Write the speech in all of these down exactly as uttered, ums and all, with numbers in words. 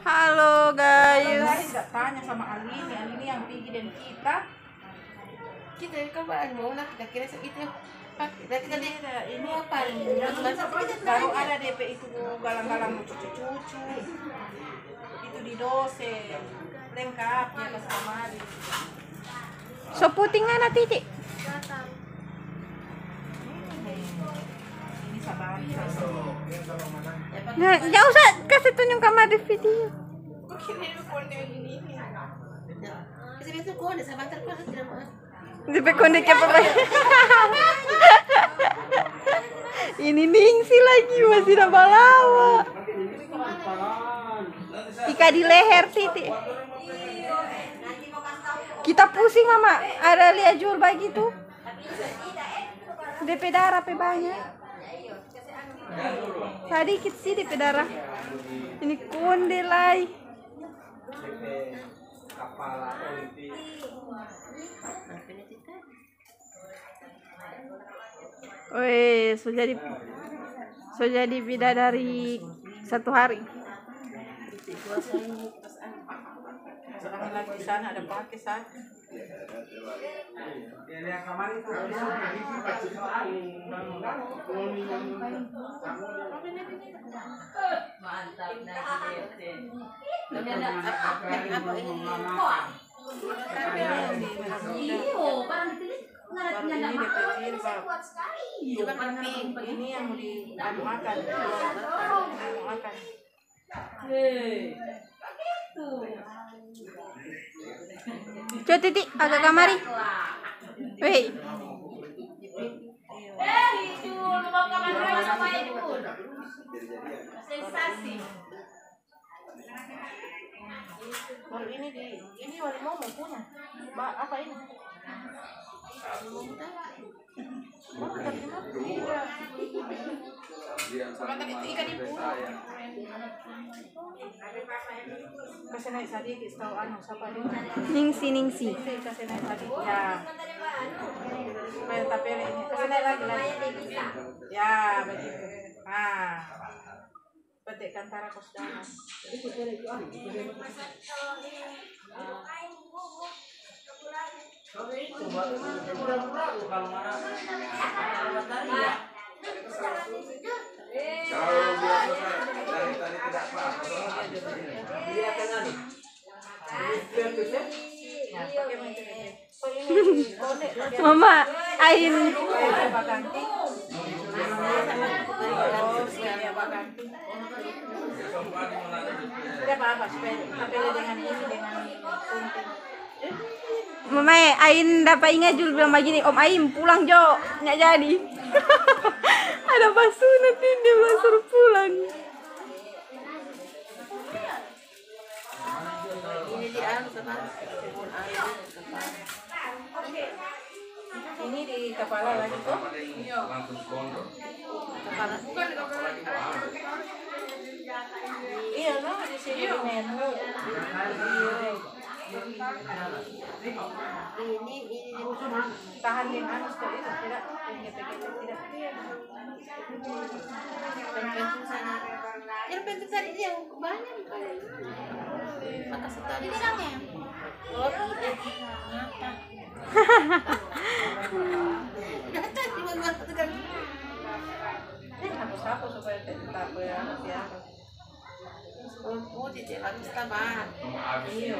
Halo guys. Tidak tanya sama Alini, Alini yang pergi dan kita. Kita kapan mau lah kita kira itu pakai tadi kan Ini apa baru ada D P itu galang-galang cucu-cucu. Itu di dosen lengkap ya pas kemari. So puting na titik. Ini sabar. Nah, nggak usah kasih tunjuk kamar di video. kira itu konde ini ini bisa bisa konde sama terus tidak mau Di pekondek apa lagi? Ini ningsi lagi masih ada balawa. Ika di leher titik. Kita pusing mama. Ada lihat jual bagi tuh. D P darah pe banyak. Tadi kita sih D P darah. Ini konde lai. Weh, so jadi so jadi bidadari satu hari. Sekarang lagi di sana ada pakai saja. mantap apa ini Baru ini D P jilbab. juga penting Ini yang mau diadukan. Diadukan. Coba titik agak kamari. Weh. Sensasi. Baru ini di ini wali mau punya. Ba, apa ini? ikan ibu Kasih naik sedikit tahu anu siapa ini? Ningsi ningsi. Kasih naik sedikit ya. Supaya tapi ini kasih naik lagi lagi. Ya begitu. Ah. Petikkan tarakos jangan. Mama, ain Tidak apa-apa, supaya tapele dengan ini dengan konten. Mama, ain dapat ingat jul bilang begini, Om Aim pulang Jo, nggak jadi. Ada pasunat ini dia suruh pulang. ini di anu sama Ini di kepala lagi tuh. kepala bukan di kepala Iya, no, di sini di menu. ini ini Tahan di anu seperti itu tidak getek-getek tidak. penting sana yang penting tadi ini yang banyak maka setali bilangnya oh tidak apa datang di mana tekan Hapus-hapus supaya tetap ya ya. oh di jalan taman Iya.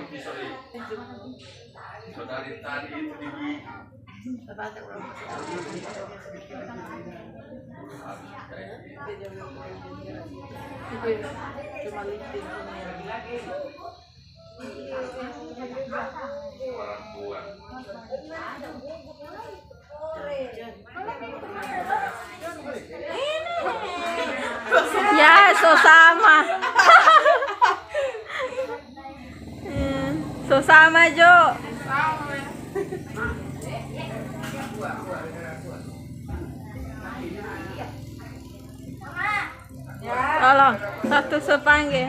Dari tadi itu di tempat orang Cuma lipstick ini. orang tua. Ya, so sama. Hmm, so sama Jo. Tolong satu sepangge.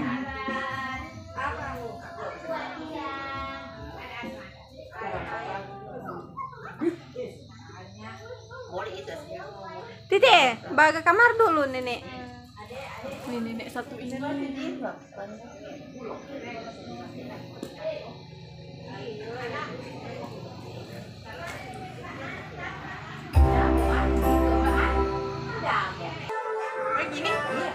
boleh itu Tite, baga kamar dulu nenek. Ini nenek satu ini. Begini? Iya.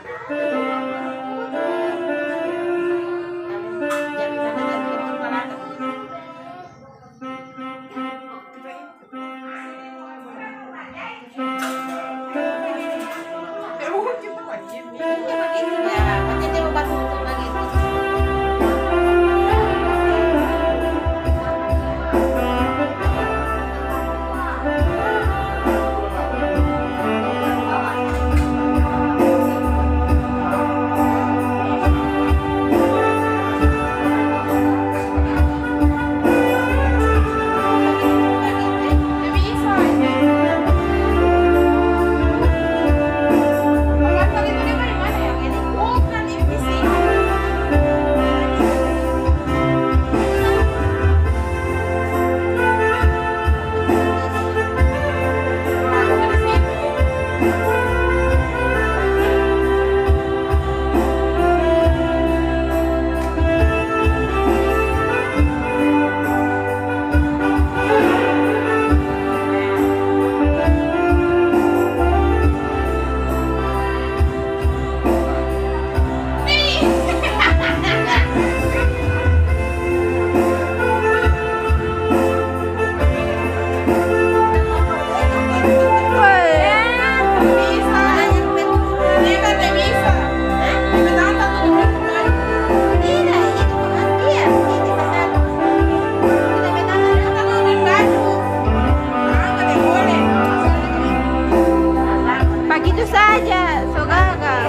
Begitu saja, so gagal.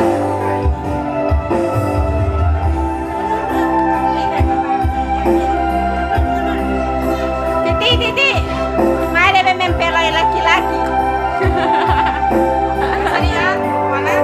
Titi, Titi, mari mempelai laki-laki. Kalian mana?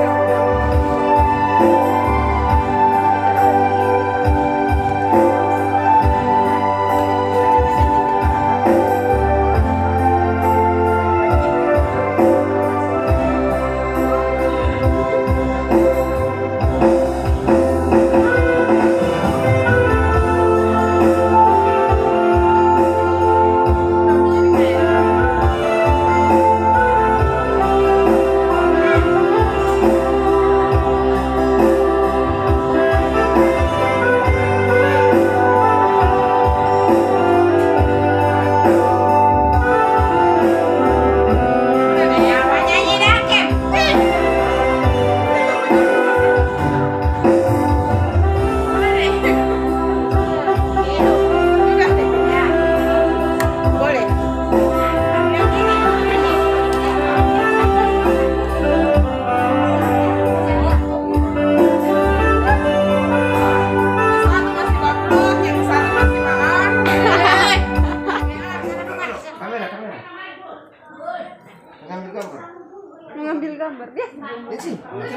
Mengambil gambar dia. Sih.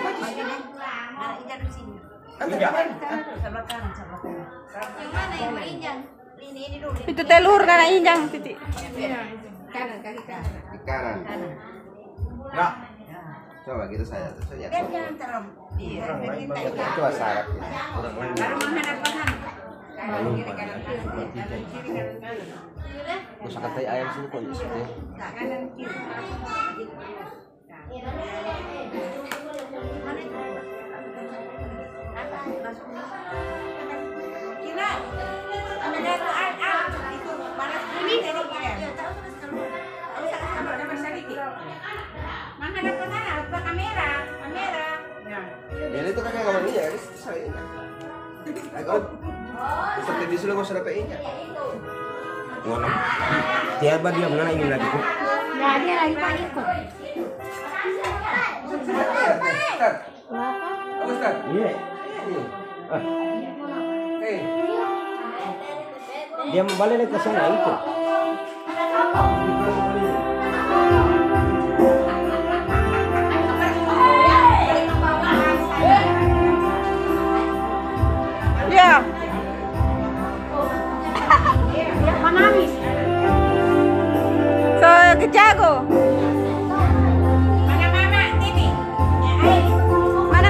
Yang mana yang mau injang? Ini ini dulu. Itu telur karena injang Titi. Kanan kaki kanan. Di kanan. Ya. Coba gitu saya. Saya Biar jangan terlalu. Iya. Kita ini. coba sayap. Baru menghadap kanan. Kanan kiri kanan kiri. Kanan kiri kanan kanan. Sudah. Usah katai ayam sini kok di situ. Kanan kiri. Mana itu? Apa? Masuk. Kira. Ada jatuh air ah itu panas ini dari kiri. Ya tahu terus keluar. Terus kalau ada masalah dikit. Menghadap ke sana, ke kamera, kamera. Ya. Ya itu kakak nggak mandi ya, saya ini. Aku seperti di sini nggak usah dapat injak. Ngono. Tiaba dia mana ini lagi kok? Nah, dia lagi Pak ikut. Ustaz. Ustaz. Iya. Ah. Eh. Dia mau balik ke sana itu. Ya. Menangis. So kejago. Mana mama Titi? Ya, ayo. Mana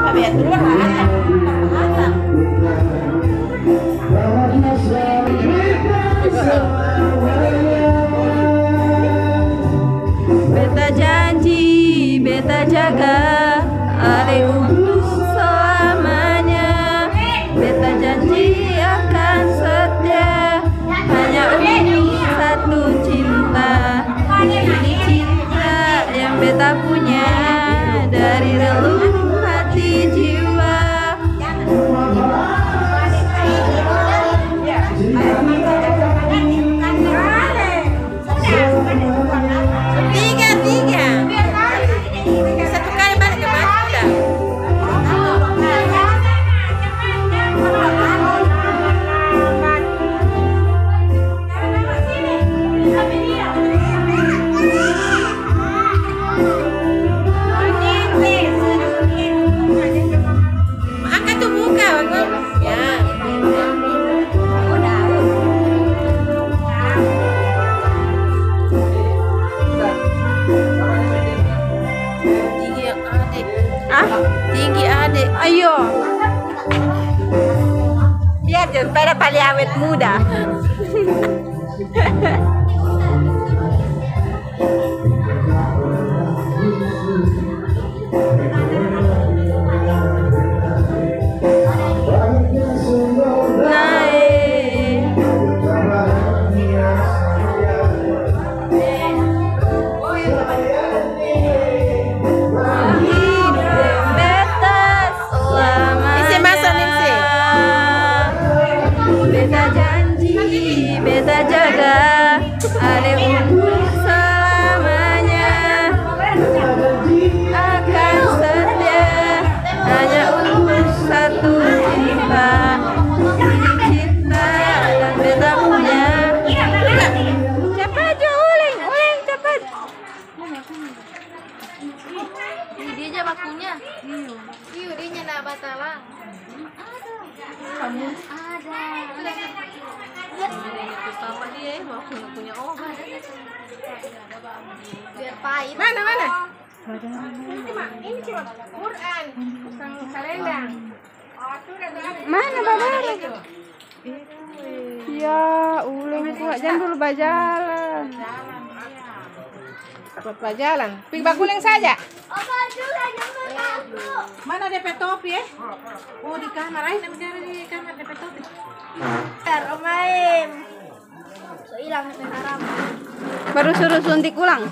Tapi ya keluar lah. Beta janji, beta jaga Ale untuk selamanya. Beta janji akan setia hanya untuk satu cinta. Ini cinta yang beta punya dari relung hati jiwa. Tiga, tiga. Satu kali balik ke mana? Angkat tuh buka, Bang. Ya. Tinggi yang adik. Ah, tinggi adik. Ayo. Biar jangan pada paling awet muda. Naik. Beta selamanya. Isi masuk, Ningsi. Beta janji, beta jaga Ale untuk selamanya. Akan setia hanya untuk satu cinta. Ini cinta yang beta punya. Cepat aja uleng, uleng cepat. Dia aja bakunya. Iya, dia nyana batalang. Kamu ada. Sama dia mau punya obat. Biar pahit. Mana mana? Ini cuma Quran, bukan selendang. Mana bapak? Ya, uleng kuat. Jangan dulu berjalan. Apa pelajaran? Pergi bakuling saja. Obat juga jangan takut. Mana D P topi eh? Oh di kamar, ayo namanya di kamar D P topi. Ntar Om Aim. So hilang T K haram. Baru suruh suntik ulang.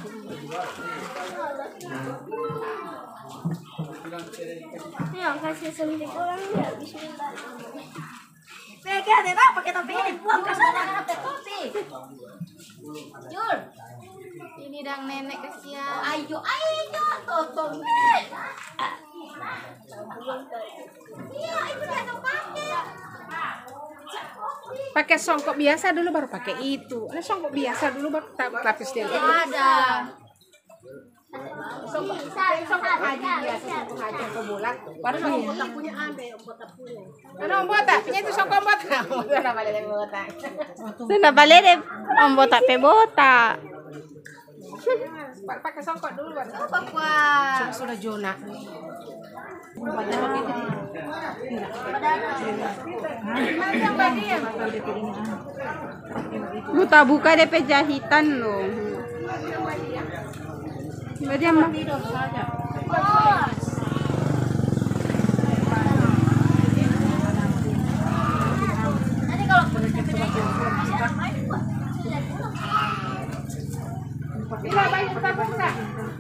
Yang kasih suntik ulang ya bismillah. Pegang deh tak pakai topi ini buang ke sana pakai topi. Jul. Ini dang nenek kasihan. Ayo ayo totong. Iya itu dia tuh pakai. Pakai songkok biasa dulu baru pakai itu. Ada songkok biasa dulu baru ta- lapis dia. Ada. Songkok songkok haji biasa songkok haji ke bulan. Baru songkok botak punya ada yang botak punya. Ada yang botak, punya itu songkok botak. Udah balik yang botak. Sudah balik deh. Om botak pe botak. Pakai songkok dulu baru. Apa kuat? Sudah Jona. Buta buka D P jahitan loh. Berdiam bang. Nanti kalau Bila banyak kita buka.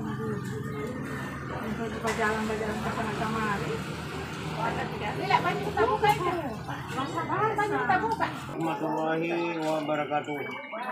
Kita jalan-jalan ke sana kemari. Bila banyak kita buka itu. Banyak kita buka. Warahmatullahi wabarakatuh.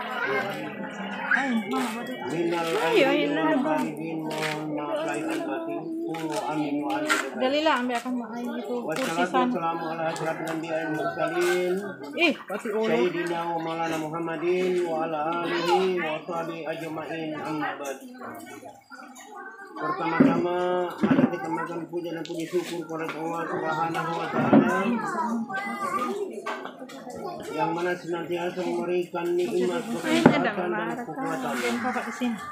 Minal aidin wal walidin mohon maaf lahir batin. Qulu amin wa amin. Dalila ambil akan main itu Wassalatu wassalamu ala asyrafil anbiya'il mursalin. Ih, pasti ulo. Sayyidina wa maulana Muhammadin wa ala alihi wa sahbihi ajma'in amma ba'd. Pertama-tama mari kita makan puja dan puji syukur kepada Allah Subhanahu wa taala yang mana senantiasa memberikan nikmat kesehatan dan kekuatan.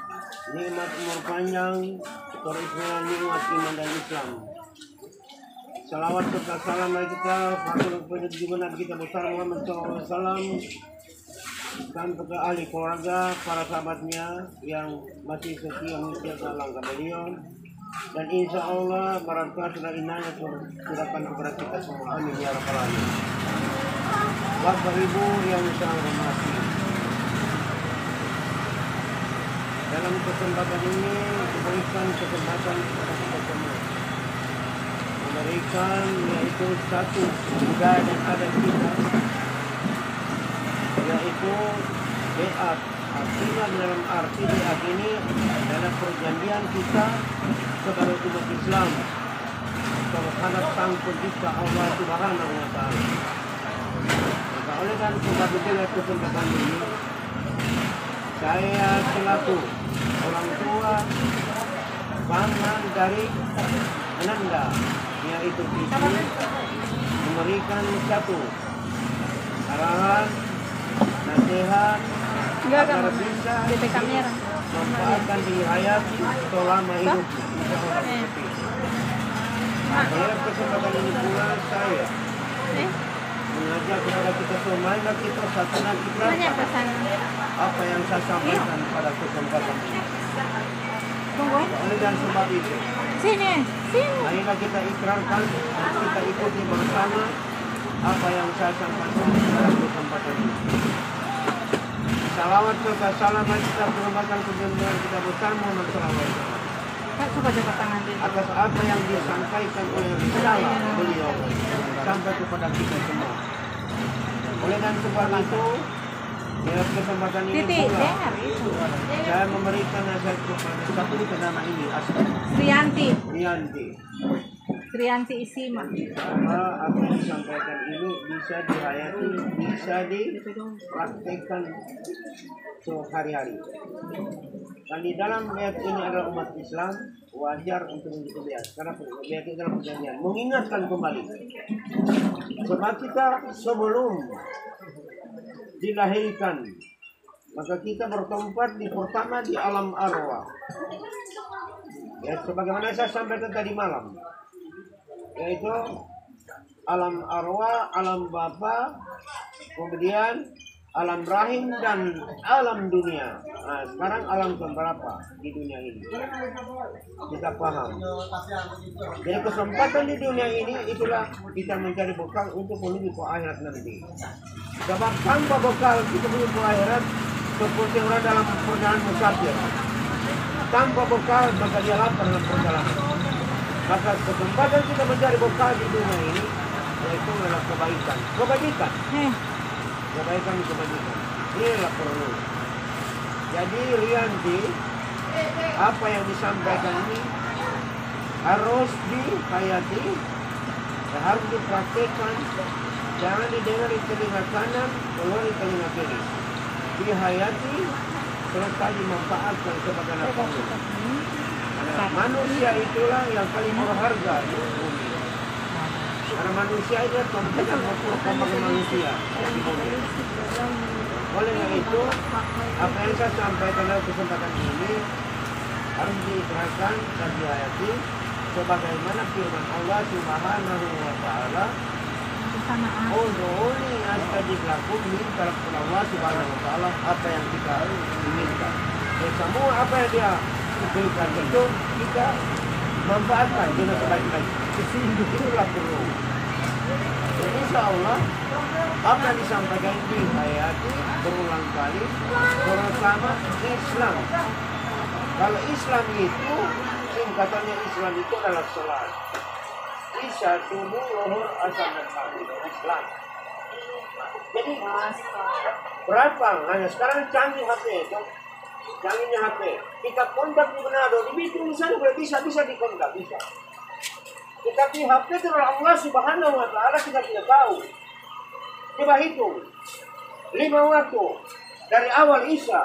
Nikmat umur panjang, kerismean nikmat iman dan Islam. Salawat serta salam mari kita pada junjungan kita besar Muhammad shallallahu alaihi wasallam dan kepada ahli keluarga, para sahabatnya yang masih setia menjaga langkah beliau, dan insya Allah barangkali sudah inanya curahkan kepada kita semua, amin ya rabbal alamin. Bapak Ibu yang saya hormati, dalam kesempatan ini diberikan kesempatan kepada kita semua memberikan yaitu satu budaya dan adat kita, yaitu beat. Artinya dalam arti beat ini adalah perjanjian kita sebagai umat Islam terhadap Sang Pencipta Allah Subhanahu wa Ta'ala. Maka oleh karena sebab itulah kesempatan ini saya selaku orang tua paman dari Ananda, yaitu Pipi, memberikan satu arahan nasihat agar bisa manfaatkan di hayat selama hidup. Pada kesempatan ini pula saya mengajak kepada kita semua, marilah kita satukan ikhlaskan apa yang saya sampaikan pada kesempatan ini. Oleh dan sebab itu, Sini, sini. marilah kita ikrarkan, kita ikuti bersama apa yang saya sampaikan pada kesempatan ini. Salawat serta salam kita berhormatan kejadian kita bersama Muhammad shallallahu alaihi wasallam. Kak, coba coba tangan dia. Atas apa yang disampaikan oleh risalah beliau sampai kepada kita semua. Oleh dan sebab itu, dalam kesempatan ini Titik, pula dengar itu. saya memberikan nasihat kepada satu nama ini, Asma Sriyanti, Rianti. Sriyanti Isima. Bahwa apa yang disampaikan ini bisa dihayati, bisa dipraktekkan sehari-hari. Dan di dalam ayat ini adalah umat Islam wajar untuk mengikuti bias, karena bias itu adalah perjanjian. Mengingatkan kembali, sebab kita sebelum dilahirkan, maka kita bertempat di pertama di alam arwah. Ya, sebagaimana saya sampaikan tadi malam, yaitu alam arwah, alam bapa, kemudian alam rahim dan alam dunia. Nah, sekarang alam keberapa di dunia ini? Kita paham. Jadi kesempatan di dunia ini itulah kita mencari bekal untuk menuju ke akhirat nanti. Sebab tanpa bekal kita menuju ke akhirat seperti orang dalam perjalanan musafir. Tanpa bekal maka dia lapar dalam perjalanan. Maka kesempatan kita mencari bekal di dunia ini yaitu adalah kebaikan. Kebajikan. Kebaikan kebajikan. Inilah perlu. Jadi Rianti, apa yang disampaikan ini harus dihayati, harus dipraktekkan. Jangan didengar di telinga kanan, keluar di telinga kiri. Dihayati, serta dimanfaatkan kepada nafsu. Karena manusia itulah yang paling berharga di bumi. Karena manusia itu kompeten memperkembang manusia di bumi. Oleh karena itu, apa yang saya sampaikan dalam kesempatan ini harus diikrarkan dan dihayati sebagaimana firman Allah Subhanahu wa Ta'ala, "Ud'uni astajib lakum", minta kepada Allah Subhanahu wa Ta'ala apa yang kita inginkan. Dan semua apa yang dia berikan itu kita manfaatkan dengan sebaik-baik. Itulah perlu. Dan insya Allah apa yang disampaikan dihayati berulang kali bersama Islam. Kalau Islam itu singkatannya, Islam itu adalah sholat. Isya, subuh, zuhur, asar, dan maghrib. Islam. Jadi berapa? Hanya sekarang canggih H P itu. Canggihnya H P. Kita kontak di Manado, di Bitung misalnya boleh bisa bisa dikontak bisa. Tetapi H P itu adalah Allah Subhanahu wa Ta'ala, kita tidak tahu. Coba hitung lima waktu dari awal Isya,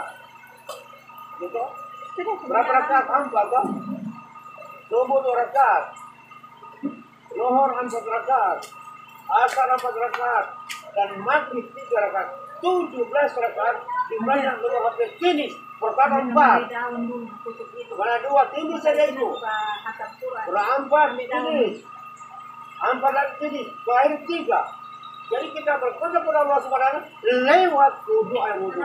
gitu. Berapa rakaat? Empat, toh? Subuh dua rakaat, zuhur empat rakaat, asar empat rakaat, dan maghrib tiga rakaat. Tujuh belas rakaat di mana dua H P finish. Pertama empat, mana dua finish saja itu. Berempat finish. Empat lagi jadi terakhir tiga. Jadi kita berdoa kepada Allah Subhanahu wa taala lewat wudu air wudu.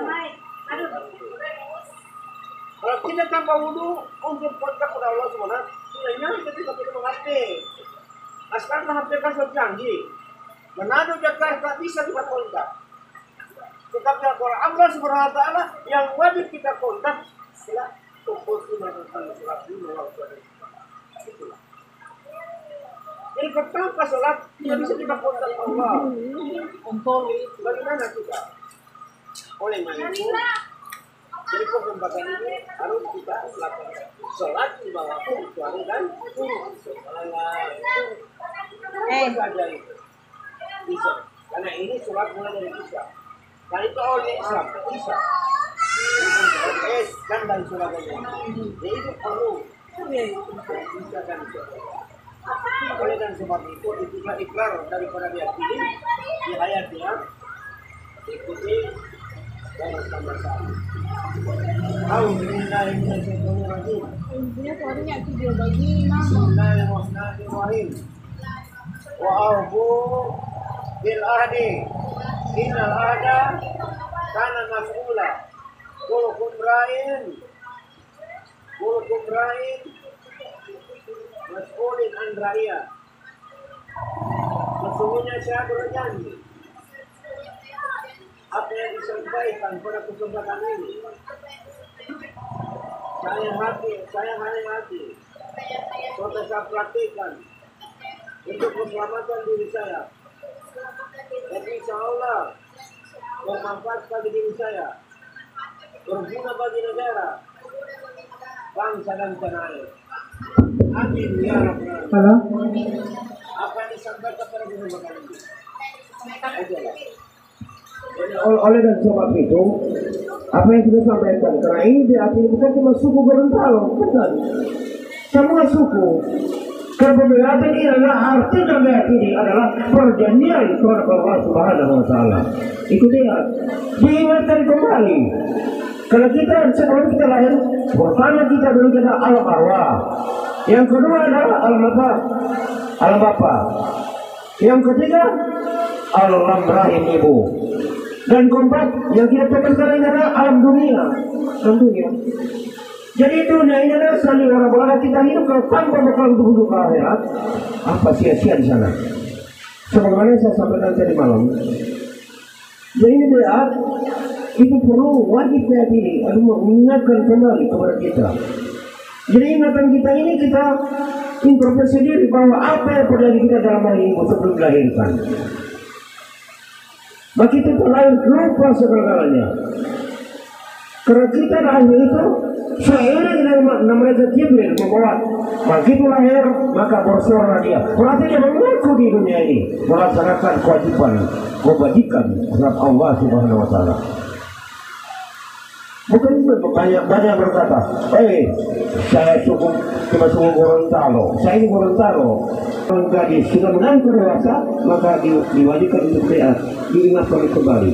Kalau kita tanpa wudu untuk kontak kepada Allah Subhanahu wa taala, sebenarnya kita tidak perlu mengerti. Nah, sekarang H P kan sudah canggih. Manado Jakarta bisa kita kontak. Tetapi kalau Allah Subhanahu wa taala yang wajib kita kontak adalah pukul lima kali sholat lima waktu. Itulah. Jadi ketika sholat tidak bisa kita kontak Allah. Untuk bagaimana kita? Oleh mana itu? Jadi pembahasan ini harus kita lakukan. Sholat di bawah kecuali dan eh saja itu bisa. Karena ini sholat mulai dari bisa. Dan itu oleh Islam bisa. Es dan dan sebagainya. Jadi itu perlu bisa dan sebagainya. Oleh dan sebab itu itulah ikrar daripada dia pilih di hayat dia ikuti dan bersama-sama. Alhamdulillahirrahmanirrahim. Bismillahirrahmanirrahim. Wa aufu bil ahdi innal ahda kana mas'ula. Kullukum ra'in kullukum ra'in mas'ulin an ra'iyah. Sesungguhnya saya berjanji apa yang disampaikan pada kesempatan ini saya hati, saya hanya hati sudah saya praktikkan untuk keselamatan diri saya dan insya Allah bermanfaat bagi diri saya, berguna bagi negara, bangsa dan tanah air. Amin ya Rabbal Alamin. Apa yang disampaikan pada kesempatan ini adalah oleh dan sebab itu apa yang sudah sampaikan karena ini diakini bukan cuma suku Gorontalo, bukan semua suku. Kebebasan ini adalah arti dan meyakini adalah perjanjian kepada Allah Subhanahu wa taala. Itu dia. Diingatkan kembali. Kalau kita sebelum kita lahir, pertama kita dulu kita alam arwah. Yang kedua adalah alam apa? Alam bapa. Yang ketiga alam rahim ibu. Dan keempat yang kita tekankan ini adalah alam dunia. Tentunya. Jadi dunia ini adalah saling orang orang kita hidup kalau tanpa bekal untuk hidup ke akhirat, apa sia-sia di sana. Sebagaimana saya sampaikan tadi malam. Jadi ini berat, itu perlu wajib diyakini, adalah mengingatkan kembali kepada kita. Jadi ingatan kita ini kita introspeksi diri bahwa apa yang terjadi kita dalam hari ini sebelum dilahirkan. Maka kita terlahir lupa segala-galanya. Karena kita lahir itu seiring dengan mereka Jibril membawa begitu lahir maka bersuara dia. Berarti dia mengaku di dunia ini melaksanakan kewajiban kebajikan terhadap Allah Subhanahu wa taala. Bukan banyak banyak berkata, eh saya cukup cuma suku Gorontalo, saya ini Gorontalo. Kalau gadis sudah mengaku dewasa maka di, diwajibkan untuk dia diingatkan kembali.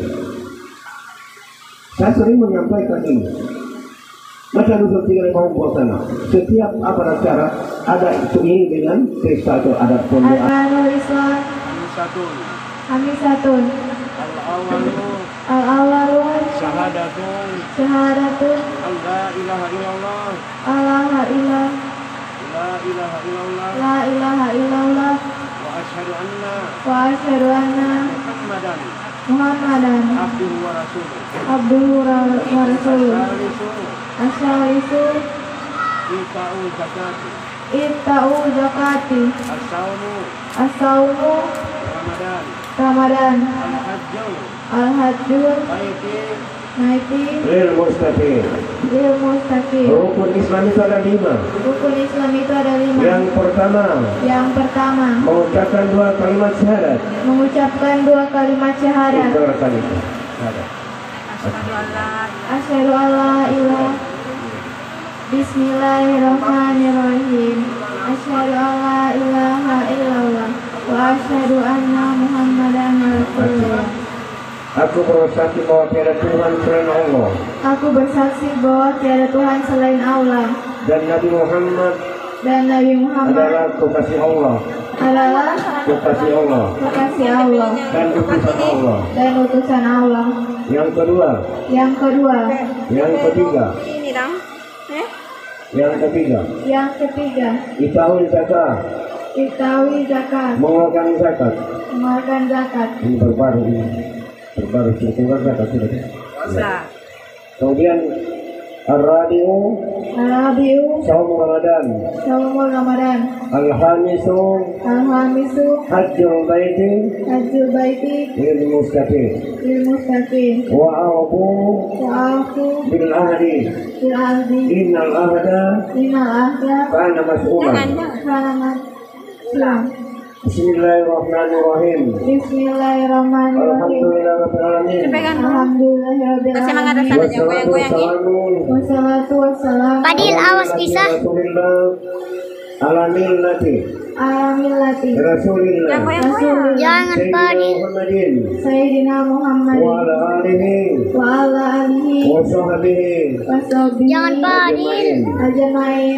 Saya sering menyampaikan ini. Masa dulu tinggal di Bawang sana. Setiap apa acara ada itu ini dengan pesta atau ada pondok. Al-Anul Islam. Satu. Hamisatun. Al-awalu. Al-awwalun. Syahadatun. Syahadatun. La ilaha illallah. Allah ilah. La ilaha illallah. La ilaha illallah. Wa asyhadu anna. Wa asyhadu anna. Muhammadan. Muhammadan. Abduhu wa rasuluh. Abduhu wa rasuluh. Salisu. Asyarisu. Ita'u zakati. Itta'u zakati. As-sawmu. As-sawmu. Ramadan. Ramadan. Al-hajju. Al-hajjun. Baiti. Naiti. Lil mustaqim. Lil mustaqim. Rukun Islam itu ada lima. Rukun Islam itu ada lima. Yang pertama, Yang pertama, mengucapkan dua kalimat syahadat. mengucapkan dua kalimat syahadat. Ucapkan itu. Syahadat. Asyhadu an la ilaha Bismillahirrahmanirrahim. Asyhadu an la ilaha illallah wa asyhadu anna Muhammadan rasulullah. Aku bersaksi bahwa tiada Tuhan selain Allah. Aku bersaksi bahwa tiada Tuhan selain Allah Dan Nabi Muhammad dan Nabi Muhammad adalah kekasih Allah. adalah kekasih Allah kekasih Allah dan utusan Allah. dan utusan Allah. Yang kedua, Yang kedua, yang ketiga, Ini dong. Eh? yang ketiga, yang ketiga, itaul zakat, itawi zakat, mengeluarkan zakat. mengeluarkan zakat. Ini berbaru ini, berbaru sudah zakat sudah. Bisa. Kemudian Ar-Rabi'u Al-Rabi'u Saum Ramadan, Saumul Ramadan. Al-Hamisu Al-Hamisu Hajjul Baiti Hajjul Baiti lil Mustaqim lil Mustaqim wa a'fu wa'afu bil ahdi bil ahdi innal ahda innal ahda kana mas'ulan. kana mas'ulan. Bismillahirrahmanirrahim. Bismillahirrahmanirrahim. Alhamdulillahirabbil alamin. Alhamdulillahirabbil Kasih semangat alamin. dasar aja goyang-goyangin. Wassalatu wassalamu Fadil, awas bisa. Ala millati ala millati Rasulillah Yang goyang-goyang. Jangan Sayyidina Fadil. Muhammadin Sayyidina Muhammad wa ala alihi wa ala alihi wa sahbihi wa sahbihi Jangan Fadil. ajmain. ajmain.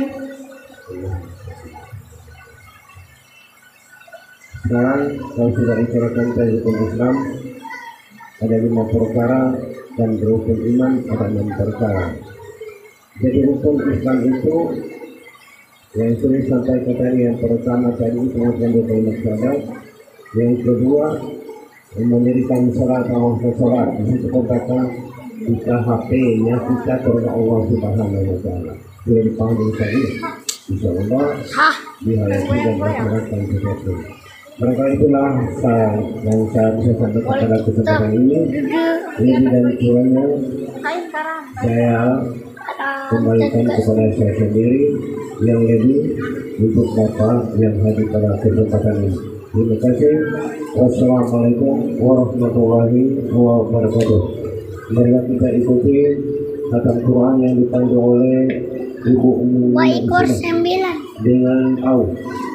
Sekarang kalau sudah isyaratkan dari rukun Islam ada lima perkara dan rukun iman ada enam perkara. Jadi rukun Islam itu yang sudah disampaikan tadi, yang pertama tadi pengucapan dua kalimat syahadat, yang kedua mendirikan salat sama salat. Di situ katakan kita H P-nya kita kepada Allah Subhanahu Wa Taala. Sudah dipanggil tadi, insya Allah dihayati dan melaksanakan sesuatu. Mereka itulah saya yang saya bisa sampaikan pada kesempatan ini. Lebih dan kurangnya saya kembalikan kepada saya sendiri, yang lebih untuk Bapak yang hadir pada kesempatan ini. Terima kasih. Wassalamualaikum warahmatullahi wabarakatuh. Marilah kita ikuti khatam Quran yang dipandu oleh Ibu Ummu Dua ekor sembilan. dengan au.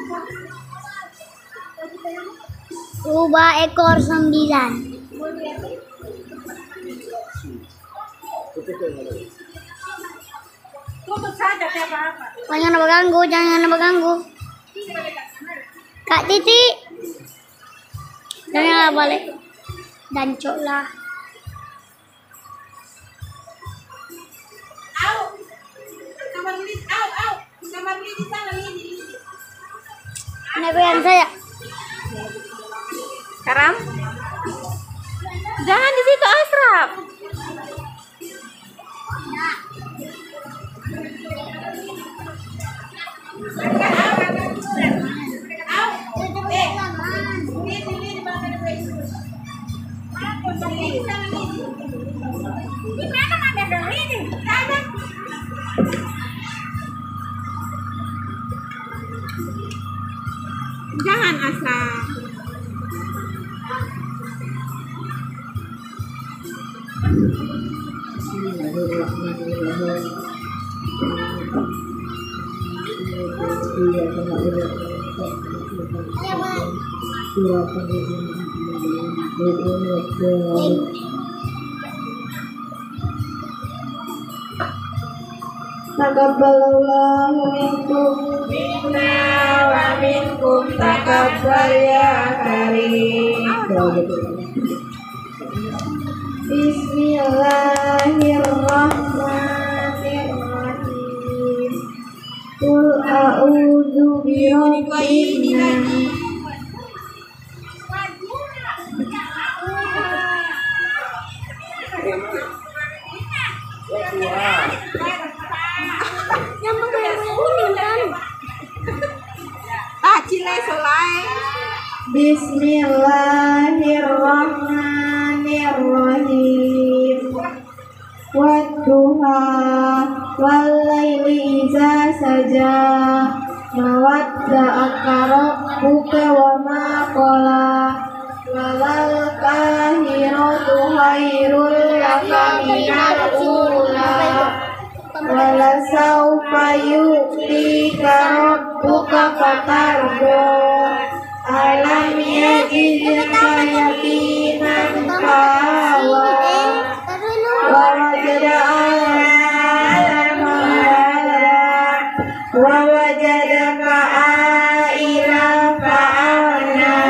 Dua ekor sembilan. Tutup saja tiap apa. Jangan mengganggu, jangan mengganggu. Kak Titi. Janganlah balik. Dancok lah. Au. Kamar ini, au, au. Kamar ini di sana, ini. Ini pegang saya. Karam. Jangan di situ Asraf. Jangan asal. Takabbalallahu minkum minna wa minkum takabbal ya karim. Bismillahirrahmanirrahim. Qul a'udzu birabbin nas. Ah, cilai selai. Bismillahirrahmanirrahim. Wadduha wal laili idza saja ma wadda'aka rabbuka wa ma qala walal kahiratu khairul laka minal ula wala sawfa yu'tika rabbuka fatardo alam yajidka yatiman fawa wa wajadaka wa wajadaka aila fa'ana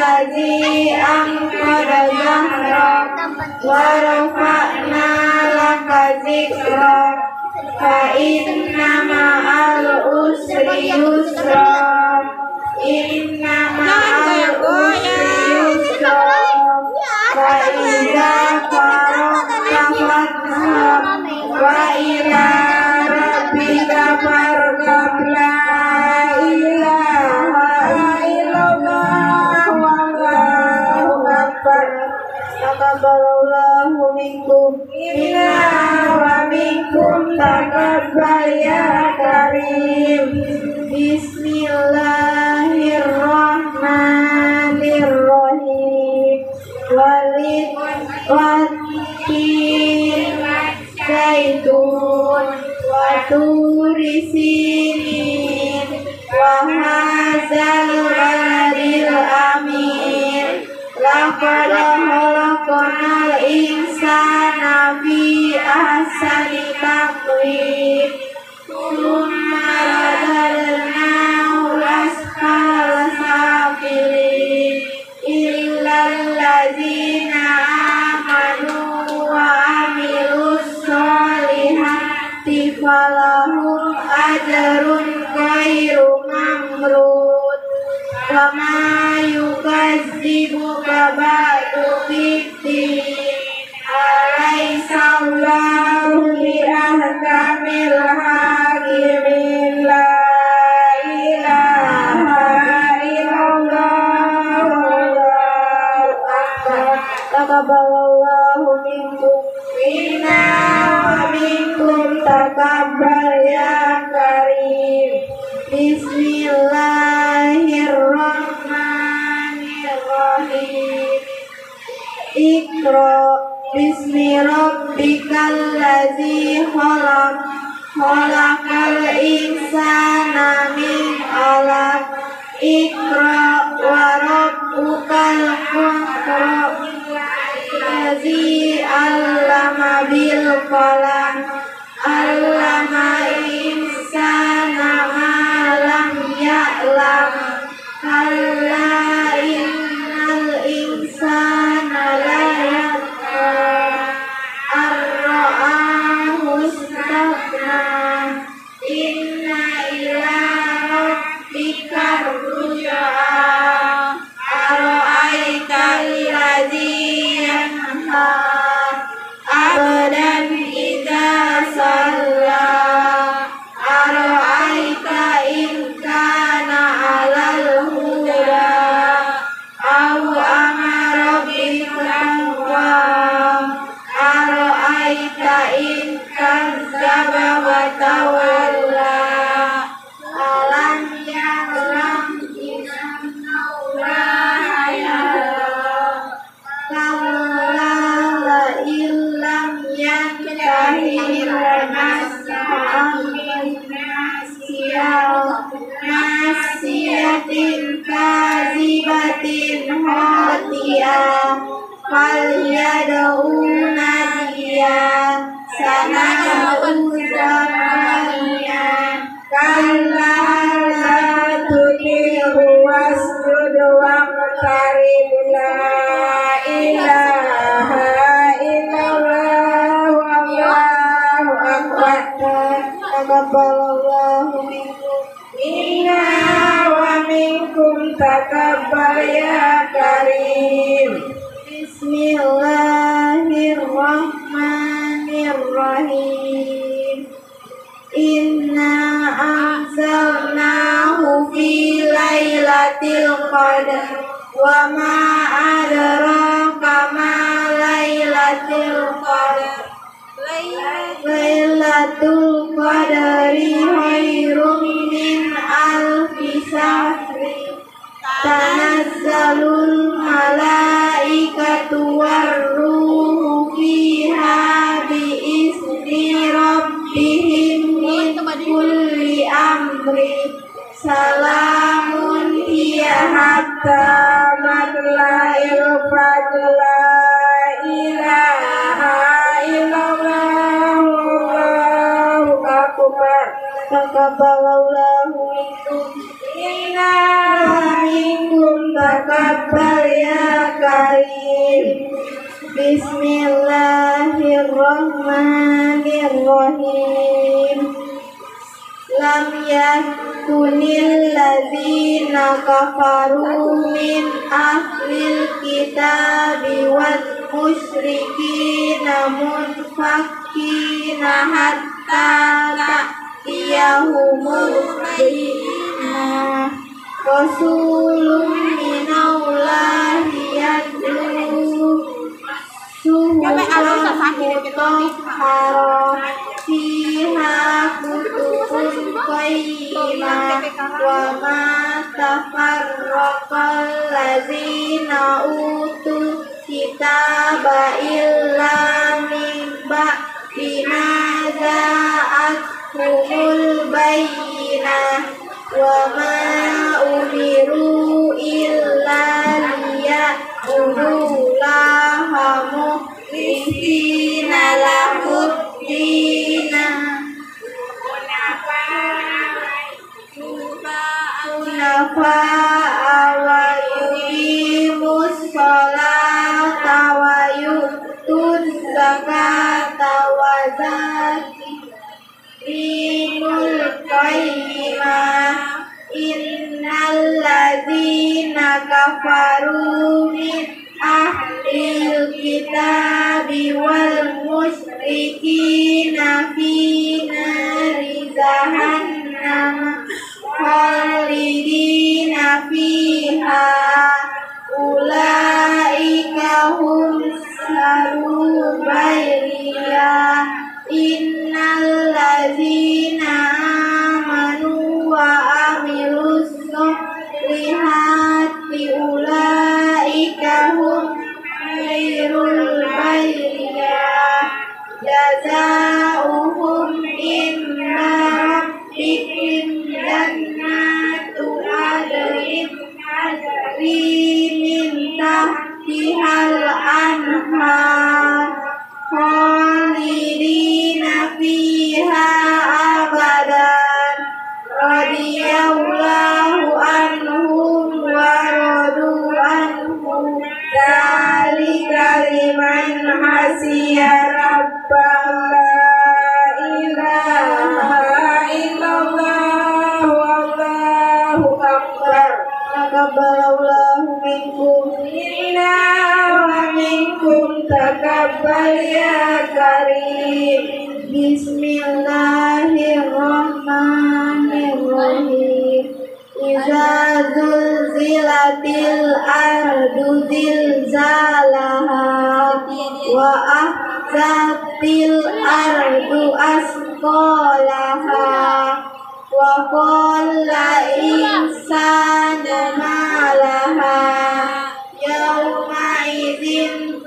الذي أنقض ظهرك ورفعنا لك ذكرك فإن مع العسر يسرا إن مع العسر يسرا فإذا فرغت فانصب وإلى ربك فارغب لا إله إلا الله والله أكبر Taqabbalallahu minkum minna wa minkum taqabbal ya karim. Bismillahirrahmanirrahim. Walid watin zaitun wa turi sinin wa hadzal baladil amin. Laqad khalaqnal insana fi ahsani taqwim. Tsumma radadnahu asfala safilin. Illal ladzina amanu wa amilus solihati falahum ajrun ghairu mamrud. Wa ma yukadzibuka ba'du biddin. Alaysa Allahu bi ahkamil hakimin. La ilaha illallah wallahu akbar. Taqabbalallahu minkum minna wa minkum taqabbal ya karim. Bismillahirrahmanirrahim. Iqra bismi rabbikal ladzi khalaq khalaqal insana min 'alaq. Iqra wa rabbukal akram ladzi 'allama bil qalam 'allama insana ma lam ya'lam. Kalla innal insana la yatgha ar-ra'ahu istaghna. Inna ila rabbika ruj'a. Ara'aital ladzi yanha abdan idza shalla. Ara'aita in kana 'alal huda aw amara bil taqwa. Ara'aita in kazzaba wa tawalla. Alam ya'lam innallaha ya'lam. Kalla la illam yantahi lanasfa'an nasiyatin kazibatin khati'ah. Falyad'u nadiya sanad'u zabaniya. Kalla la tuti'hu wasjud waqtarib. La ilaha illallah wallahu akbar. Taqabbalallahu minkum minna wa minkum taqabbal ya karim. Bismillahirrahmanirrahim. Inna anzalnahu fi lailatul qadar. Wa ma adraka ma lailatul qadar. Lailatul qadari khairum min alfi syahri. Tanazzalul malaikatu warruhu fiha bi'izni rabbihim min kulli amri. Salamun hiya hatta matla'il fajr. La ilaha illallah wallahu akbar. Taqabbalallahu minkum minna wa minkum taqabbal Bismillahirrahmanirrahim. Lam yakunil ladzina kafaru min ahlil kitabi wal musyrikina munfakina hatta ta'tiyahumul bayyinah. Rasulun minallahi yatlu suhufan mutahharah fiha kutubun qayyimah wa ma tafarraqal ladzina utul kitaba illa min ba'di ma ja'atuhumul bayyinah wa ma umiru illa liya'budullaha mukhlisina lahud dina hunafa'a wa yuqimus sholata wa yu'tuz zakata wa zalimul qayyimah. Innal ladzina kafaru min ahlil kitabi wal musyrikina fi nari jahannam khalidina fiha ulaika hum syarrul bariyah. Innal ladzina amanu wa amilus solihati ulaika hum khairul bariyah. Jazaohum inda rabbihim jannatu adnin tajri min tahtihal anhar khalidina fiha abadan radiyallahu anhum wa radu anhum dzalika liman hasiya rabbah la ilaha illallah wallahu akbar. Taqabbalallahu minkum inna wa minkum taqabbal ya karim. Bismillahirrahmanirrahim. Iza zulzilatil ardu zilzalaha wa ahzatil ardu asqalaha wa qala insanu ma laha yawma idzin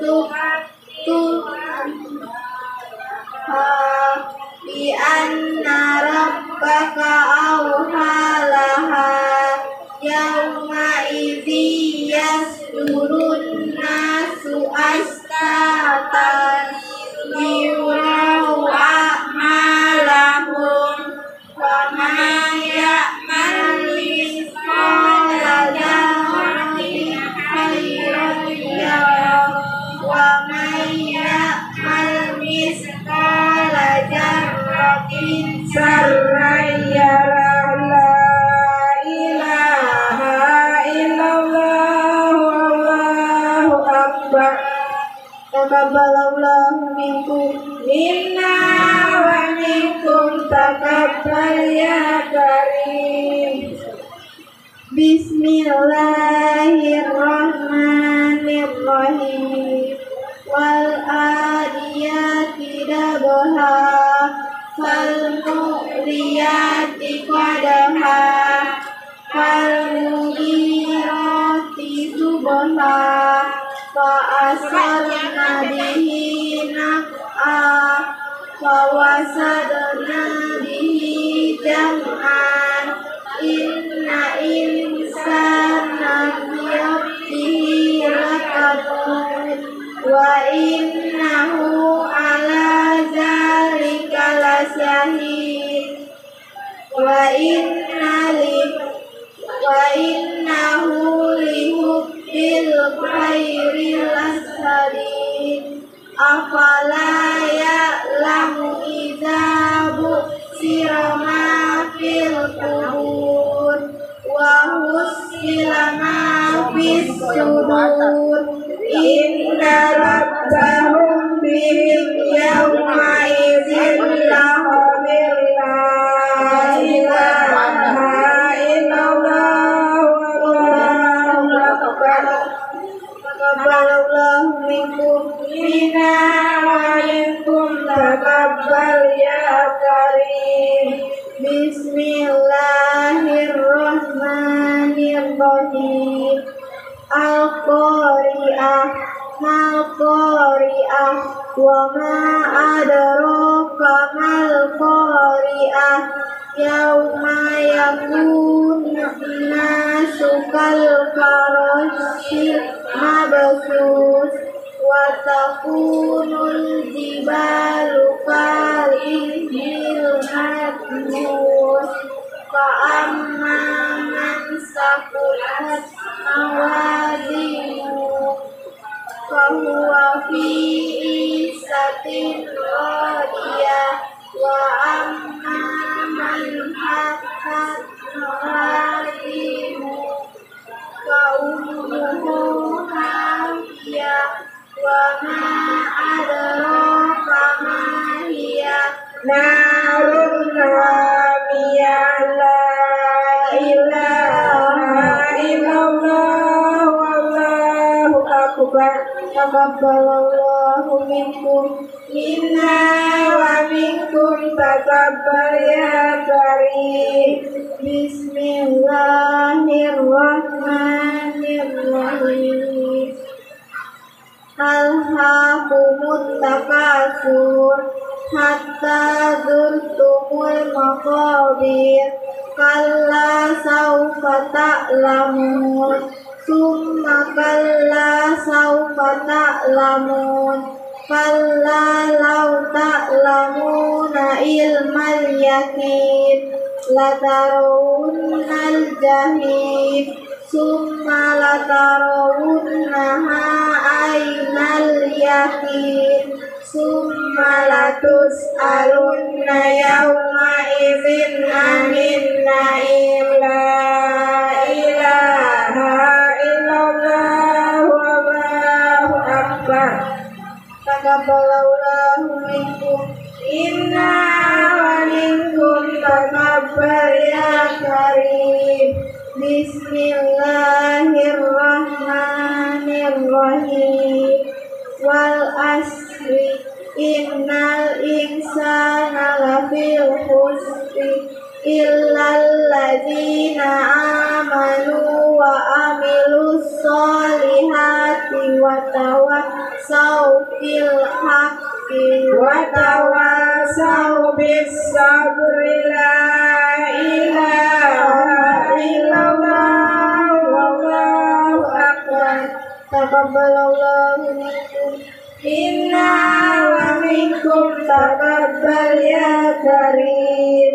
bi anna rabbaka awhalaha yawma idzi yasdurun nasu ashtatan liyurau a'malahum wa man ya'mal mithqala dzarratin khairan yarah wa man ya'mal mithqala dzarratin syarran yarah. La ilaha illallah wallahu akbar. Taqabbalallahu minkum minna wa minkum taqabbal ya karim. Bismillahirrahmanirrahim. Wal adiyati dabha fal mu'riyati qadha fal mughirati subha fa asarna bihi naq'a fa wasadna bihi jam'an inna insana fi lakadun wa innahu ala zalika lasyahid wa inna li wa innahu li hubbil khairi lasadid. afala ya'lamu idza bu'sira ma fil qubur wa husila ma fis sudur inna rabbahum bihim yawma idzin lakhabir la ilaha illallah wallahu akbar. Taqabbalallahu minkum minna wa minkum taqabbal ya karim. Bismillahirrahmanirrahim. Al-Qari'ah mal-Qari'ah wa ma adraka mal-Qari'ah yauma yakun nasu kal farashil mabsus wa takunul jibalu kal ihnil manfus fa amma man saqulat mawazinu fa huwa fi isatin radiyah wa amma man haqqat mawazinu fa ummuhu hawiyah wa ma adraka ma hiya narun hamiyah la ilaha illallah wallahu akbar. Taqabbalallahu minkum minna wa minkum taqabbal ya karim. Bismillahirrahmanirrahim. Alhaakumut takatsur hatta zurtumul maqabir kalla sawfa ta'lamun summa kalla sawfa ta'lamun kalla law ta'lamuna ilmal yaqin latarawunnal jahim summa latarawunnaha aynal yaqin summa latus'alunna yawma idzin anin na'im la ilaha illallah wallahu akbar. Taqabbalallahu minkum inna wa minkum taqabbal ya karim. Bismillahirrahmanirrahim. Wal asri innal insana lafil khusri illal ladzina amanu wa amilus solihati wa tawassaw bil haqqi wa tawassaw bis sabri la ilaha illallah wallahu akbar. Taqabbalallahu minkum inna wa minkum taqabbal ya karim.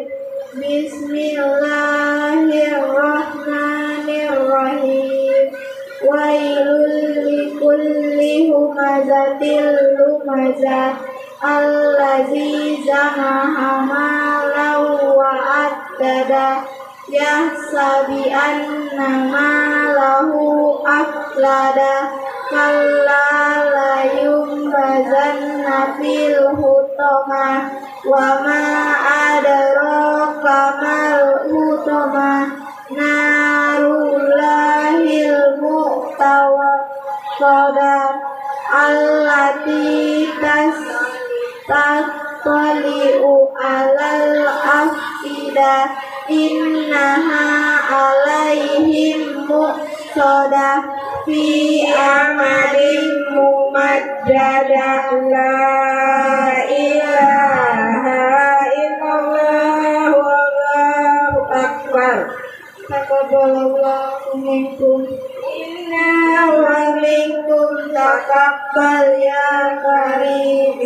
Bismillahirrahmanirrahim. Wailul likulli humazatil lumazah allazi jama'a malan wa addada yahsabi anna malahu aflada kalla la yumbazanna fil hutamah wa ma adraka mal hutamah narullahil muqtawaqqada allati tas tattali'u alal afida innaha alaihim muqtadah fi amadin mumaddadah la ilaha illallah wallahu akbar. Taqabbalallahu minkum inna wa minkum taqabbal ya karim.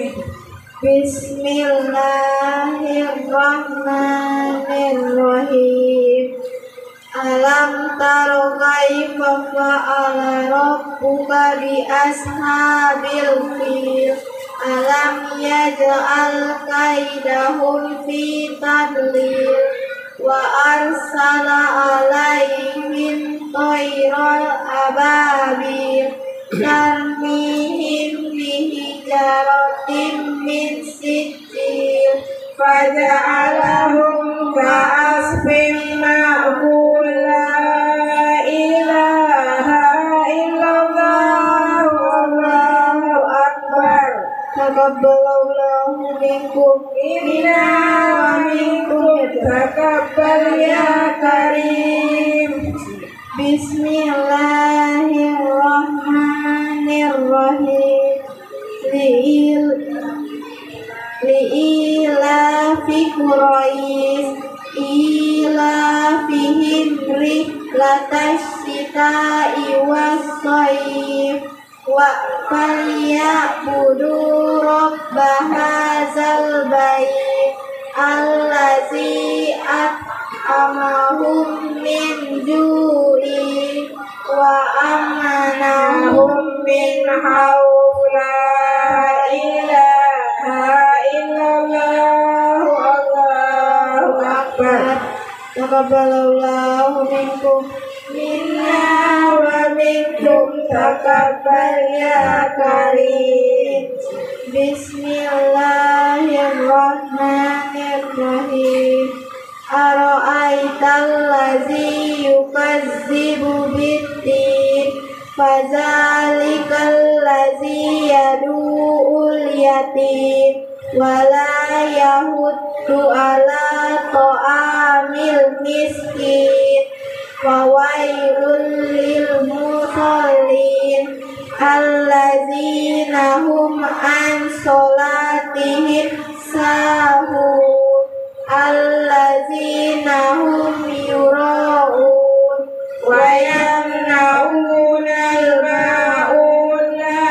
Bismillahirrahmanirrahim. Alam taro kaifa fa'ala rabbuka bi ashabil fil. Alam yaj'al kaidahum fi tadlil. Wa arsala alaihim tayral ababil tarmihim bihijaratin min sijil faja'alahum ka'asfin ma'kul. La ilaha illallah wallahu akbar. Taqabbalallahu minkum inna wa minkum taqabbal ya karim. Bismillahirrahmanirrahim. Li'il li'ilafi Quraish ilafihim rihlatash shita'i was-shayf wa falyabudu rabba hadzal bait allazi at'amahum min ju'i wa amanahum min haula. Ilaha illallah wallahu akbar. Taqabbalallahu minkum minna wa minkum taqabbal ya karim. Bismillahirrahmanirrahim. Ara'aital ladzi yukazzibu bid-din fadzalikal ladzi yad'ul yatim wala yahuddu ala ta'amil miskin fawailul lil musallin allazina hum an sholatihim sahun allazina hum yura'un wa yamna'unal ma'un. La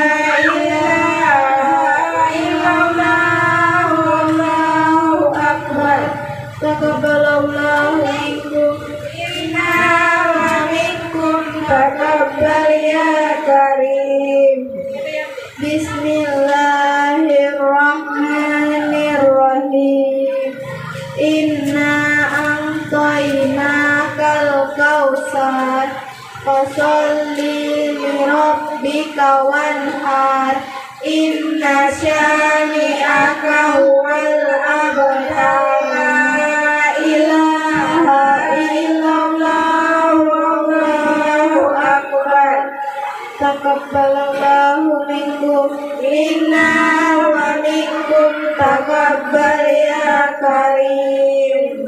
ilaha illallah wallahu akbar. Taqabbalallahu minkum inna wa minkum taqabbal ya karim. Bismillahirrahmanirrahim. Inna a'tainakal kautsar fasholli li rabbika wanhar. Inna syani'aka huwal abtar. La ilaha illallah wallahu akbar. Taqabbalallahu minkum inna wa minkum taqabbal ya karim.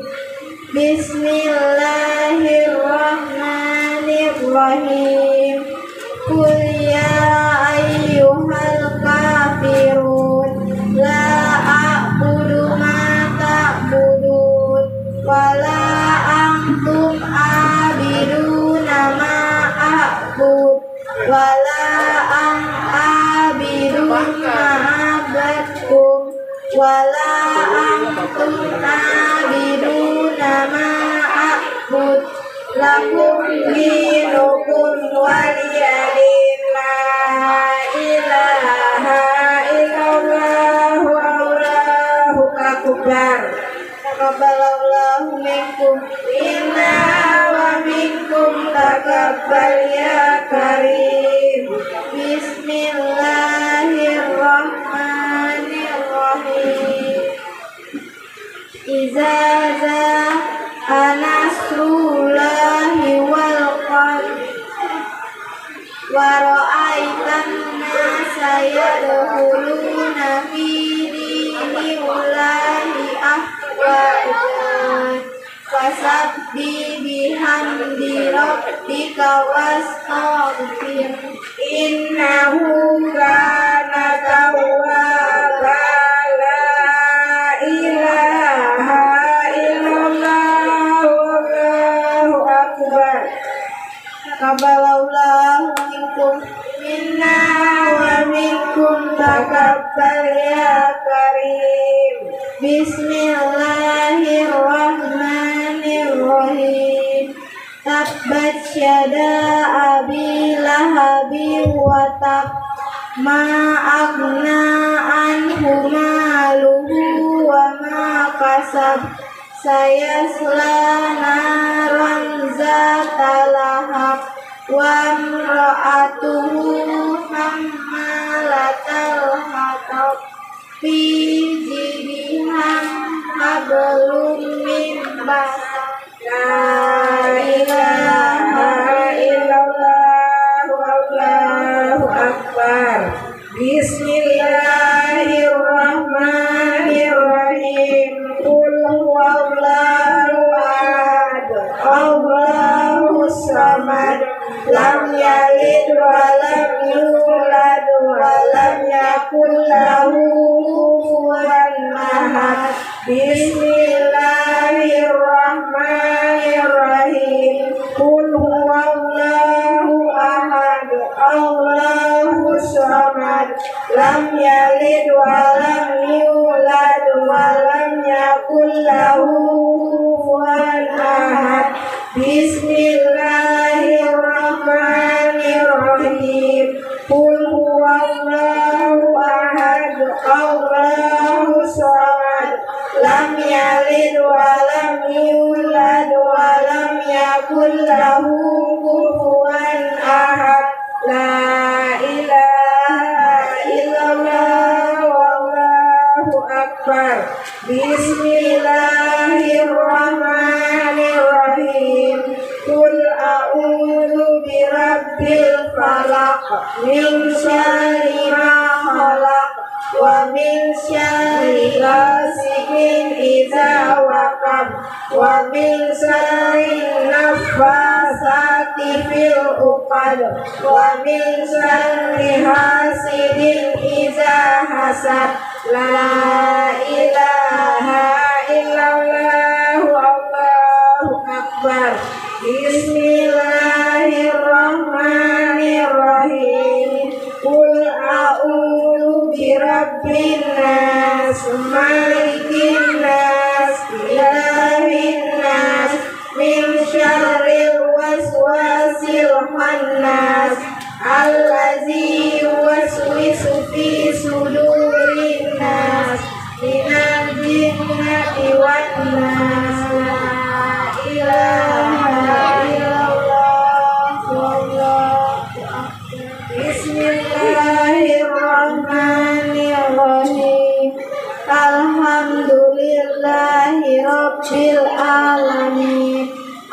Bismillahirrahmanirrahim. Qul ya ayyuhal kafirun la a'budu ma ta'budun wala antum abiduna ma a'bud wala an abidun ma abadtum wala antum abiduna ma a'bud lakum dinukum waliyadin. La ilaha illallah wallahu akbar. Taqabbalallahu minkum inna wa minkum taqabbal ya karim. Bismillahirrahmanirrahim. Iza za'a nasrullahi wal qadr wa ra'aitan nasa yadkhuluna fi dinillahi afwajan fasabbih bihamdi rabbika wastaghfir innahu kana tawwaba. La ilaha illallah wallahu akbar. Taqabbalallahu minkum minna wa minkum taqabbal ya karim. Bismillahirrahmanirrahim. tabbat yada abi lahabin wa tab ma aghna anhu maluhu wa ma kasab sayasla naran zata lahab wa imra'atuhu hammalatal hatab fi jidiham hablum min masad. La ilaha illallah wallahu akbar. Bismillahirrahmanirrahim. Qul huwallahu ahad, Allahus samad, lam yalid wa lam yulad wa lam yakul lahu kufuwan ahad. Bismillahirrahmanirrahim. Qul huwallahu ahad, Allahus samad, lam yalid wa lam yulad wa lam yakul lahu kufuwan ahad. Bismillahirrahmanirrahim. Qul huwallahu ahad, Allahus samad, lam yalid wa lam yulad wa lam yakul lahu kufuwan ahad. La ilaha illallah wallahu akbar. Bismillahirrahmanirrahim. Qul a'udzu birabbil falaq, min syarri ma khalaq, wa min syarri ghasiqin idza waqab, wa min syarri naffasati fil uqad, wa min syarri hasidin idza hasad. La ilaha illallah wallahu akbar. Bismillahirrahmanirrahim. Qul a'udzu birabbin nas, malikin nas, ilahin nas, min syarril waswasil khannas, allazi yuwaswisu fi sudurin nas, minal jinnati wan nas. La ilaha illallah wallahu akbar. Bismillahirrahmanirrahim. Alhamdulillahi rabbil alamin,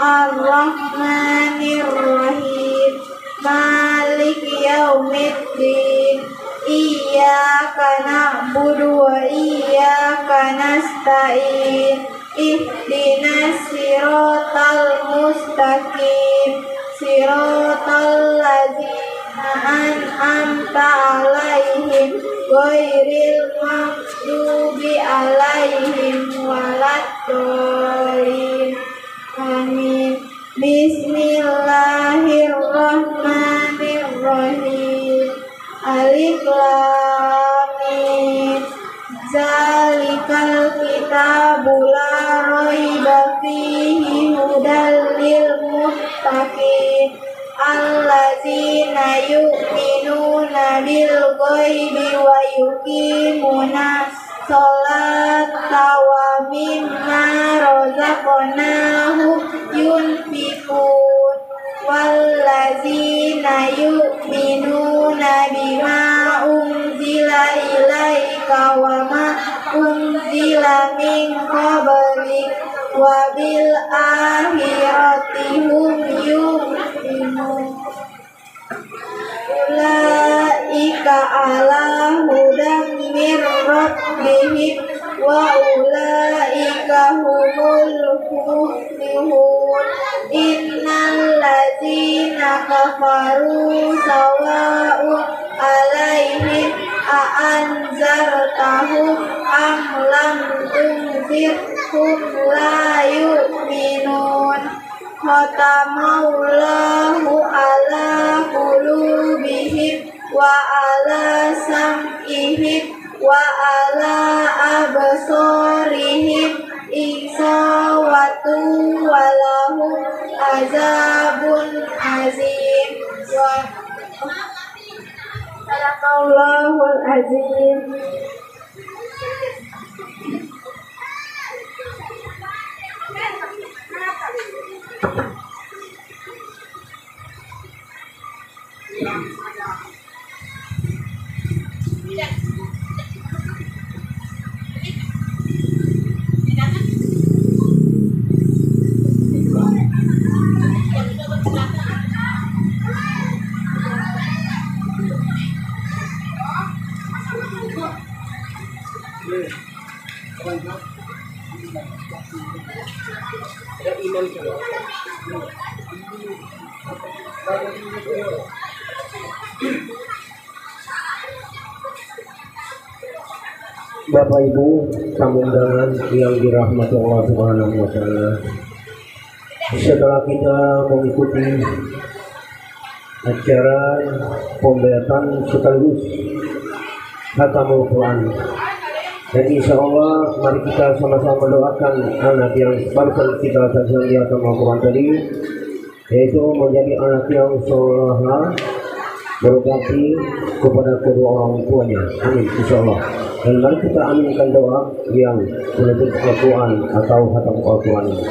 arrahmanirrahim, malik yaumiddin, iyyaka na'budu wa iyyaka nasta'in, ihdinas siratal mustaqim, siratal ladzina an'amta 'alaihim ghairil maghdubi 'alaihim waladdallin. Amin. Bismillahirrahmanirrahim. Alif lam mim. Zalikal kitabu la raiba fihi hudal lil muttaqin, allazina yu'minuna bil ghaibi wa yuqimuna sholata wa mimma razaqnahum yunfiqun, wallazina yu'minuna bima unzila ilaika wa ma unzila min qablik wa bil akhirati hum yuqinun. Ulaika ala hudan min rabbihim wa ulaika humul muflihun. Innal ladzina kafaru sawa'un alaihim a anzartahum am lam tunzirhum la yu'minun. Khatamallahu ala qulubihim wa ala sam'ihim wa ala absarihim isawatu wa lahum azabun Sadaqallahul azim. Bapak Ibu tamu undangan yang dirahmati Allah Subhanahu wa taala. Setelah kita mengikuti acara pembayatan sekaligus khatamul Quran, dan insya Allah mari kita sama-sama doakan anak yang barusan kita sajikan di khatamul Quran tadi, yaitu menjadi anak yang solehah, berbakti kepada kedua orang tuanya. Amin insya Allah. Dan mari kita aminkan doa yang menutup Al-Quran atau khatam Al-Quran ini.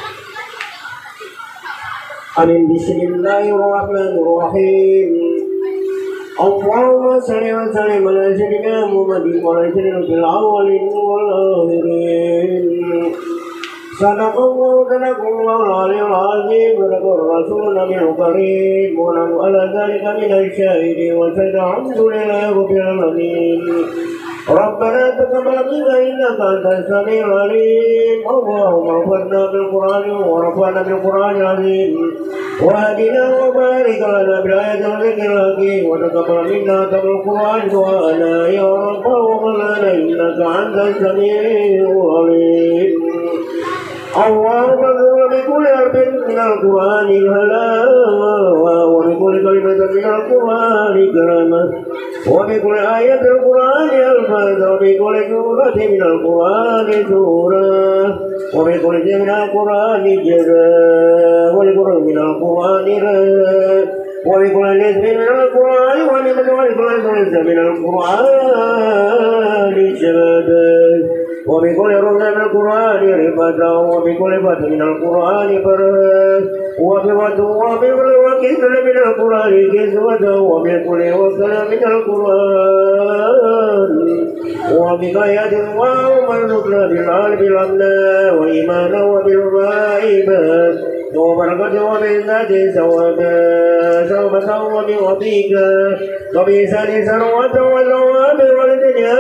Amin. Bismillahirrahmanirrahim. Allahumma salli wa sallim ala sayyidina Muhammadin wa ala alihi fil awwalin wal akhirin. Sadaqallahu sadaqallahu al-aliyyul azim wa sadaqar rasulun nabiyul karim wa nahnu ala dzalika minasy syahidin wa alhamdulillahi rabbil alamin. ربنا تقبل منا انك انت السميع العليم اللهم اغفرنا بالقران ورفعنا بالقران العظيم واهدنا وبارك لنا بالايه والذكر الحكيم وتقبل منا تقبل القران دعاءنا يا رب ومولانا انك انت السميع العليم اللهم اغفر بكل حرف من القران الهلاء وبكل كلمه من القران كرامه وبكل آية القرآن الفاظ وبكل سورة من القرآن سورة وبكل شيء من القرآن جزاء وبكل من القرآن راء وبكل اسم من القرآن ونعمة وبكل سورة من القرآن شهادة وبكل ركن من القرآن رفعة وبكل فتح من القرآن فرح وبكل وكسر من القرآن كسوة وبكل وكسر من القرآن وبآيات ومرزقنا بالعلم بالأمن وإيمانا وبالغائبة وبركة وبالذات ثوابا ثوبة وبوفيك وبإحسان ثروة وثواب والدنيا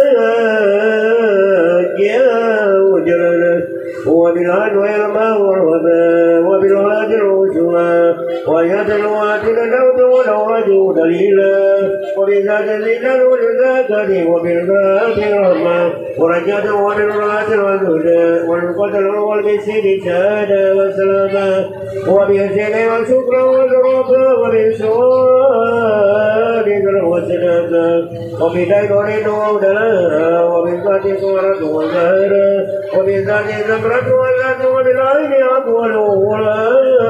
يا وجرنا وبالعدل والماء والوباء وبالولاد الرسولا ويتلوات الدوت والأورج دليلا وبذات الزلال والذاكر وبالذات الرحمة ورجاة وبالرات والهدى والقتل والمسير شهادة والسلامة وبالسنة والشكر والرب وبالسؤال والسلامة وبالدين والدلاء وبالذات صورة والزهرة وبالذات الزمرة والذات وبالعين أطول ولا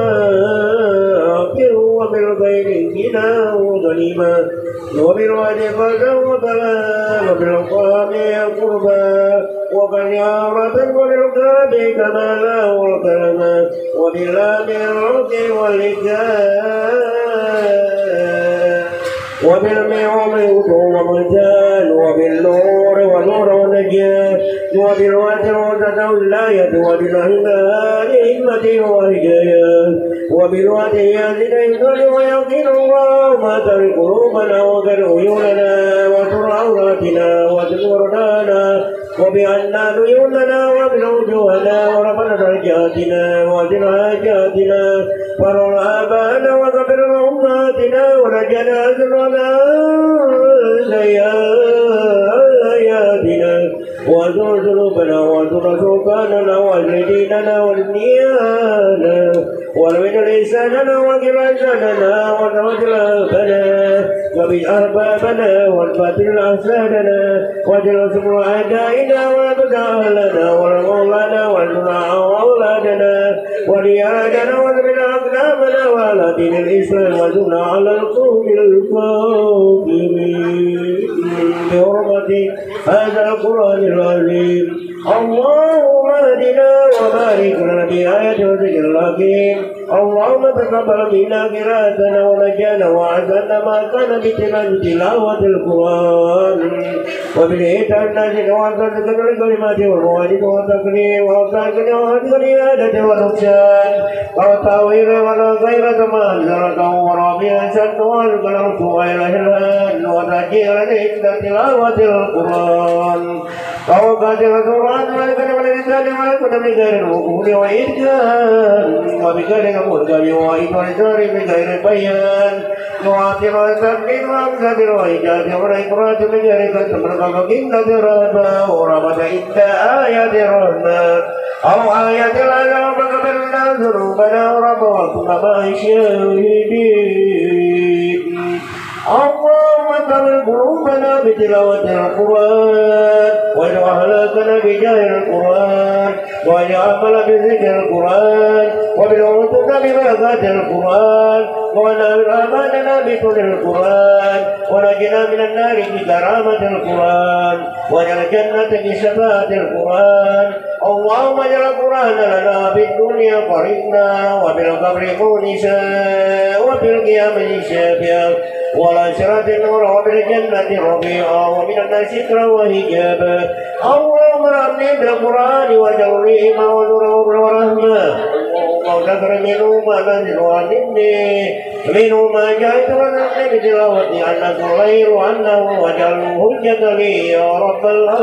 وبالغير كنا وغنيمة وبالواد فردا وبلا وبالقام قربا وباليارة وبالقاب كمالا والكرما وباللام الرد والإجاب وبالمعوم والرجال وبالنور والنور والنجاة وبالوتر والولاية وبالهلال همة وهداية وبالوديات الإنسان ويقين الله ما ترك قلوبنا وتر عيوننا وتر عوراتنا وتزورنا وبأن عيوننا ومن وجوهنا ورفع درجاتنا وزن حاجاتنا فرر آباءنا وغفر أمهاتنا ونجنا أسرنا سيئاتنا وزر ذنوبنا وزر سلطاننا وزر ديننا والنيانا والمن لساننا وقل لساننا وتوجل أبنا وبأربابنا والباطل أسلادنا وجل سمر أعدائنا وتجاهلنا والمولانا والزرع أولادنا وليادنا وزمن أقدامنا وعلى دين الإسلام وزرنا على القوم الكافرين هذا القرآن العظيم اللهم اهدنا وبارك لنا بآية وذكر الحكيم اللهم تقبل منا قراءتنا ونجانا وعزلنا ما كان بتلاوة القرآن وبالإيتاء الناس وعزلنا الكلمات والمواعيد والتكريم وأوصاكنا وأدخل عادة ونقصان والتأويل ولا غير كما أنزلته ورابعا شد والقلم وإلى الآن وتأجيلا عند تلاوة القرآن وقاتل القرآن ولكن ولكن ولكن بغير الوقود وإرجان وبغير المرجم وإطار بغير بيان نعطل التبديل وأمزل وإيجاد والإقرات بغير كتب إن درابا ورمت إنت آيات الرحمن أو آيات العذاب فقبلنا ذنوبنا وربنا ما شاهدين اللهم تمل قلوبنا بتلاوة القرآن واجعل هلاكنا بجاه القرآن واجعل بذكر القرآن وبالعوتنا ببركات القرآن ونال أماننا بكل القرآن ونجنا من النار بكرامة القرآن واجعل الجنة بشفاعة القرآن اللهم اجعل القرآن لنا في الدنيا قرينا وبالقبر مونسا وفي القيامة شافيا والآخرة نور وبالجنة ربيعا ومن الناس ذكرا وهجابا اللهم ربنا بالقرآن واجعله إيمانا ونورا ورحمة وذكر منه ما نزل وعلمني منه ما جاءت ونحن بتلاوتي أنك غير أنه واجعله حجة لي يا رب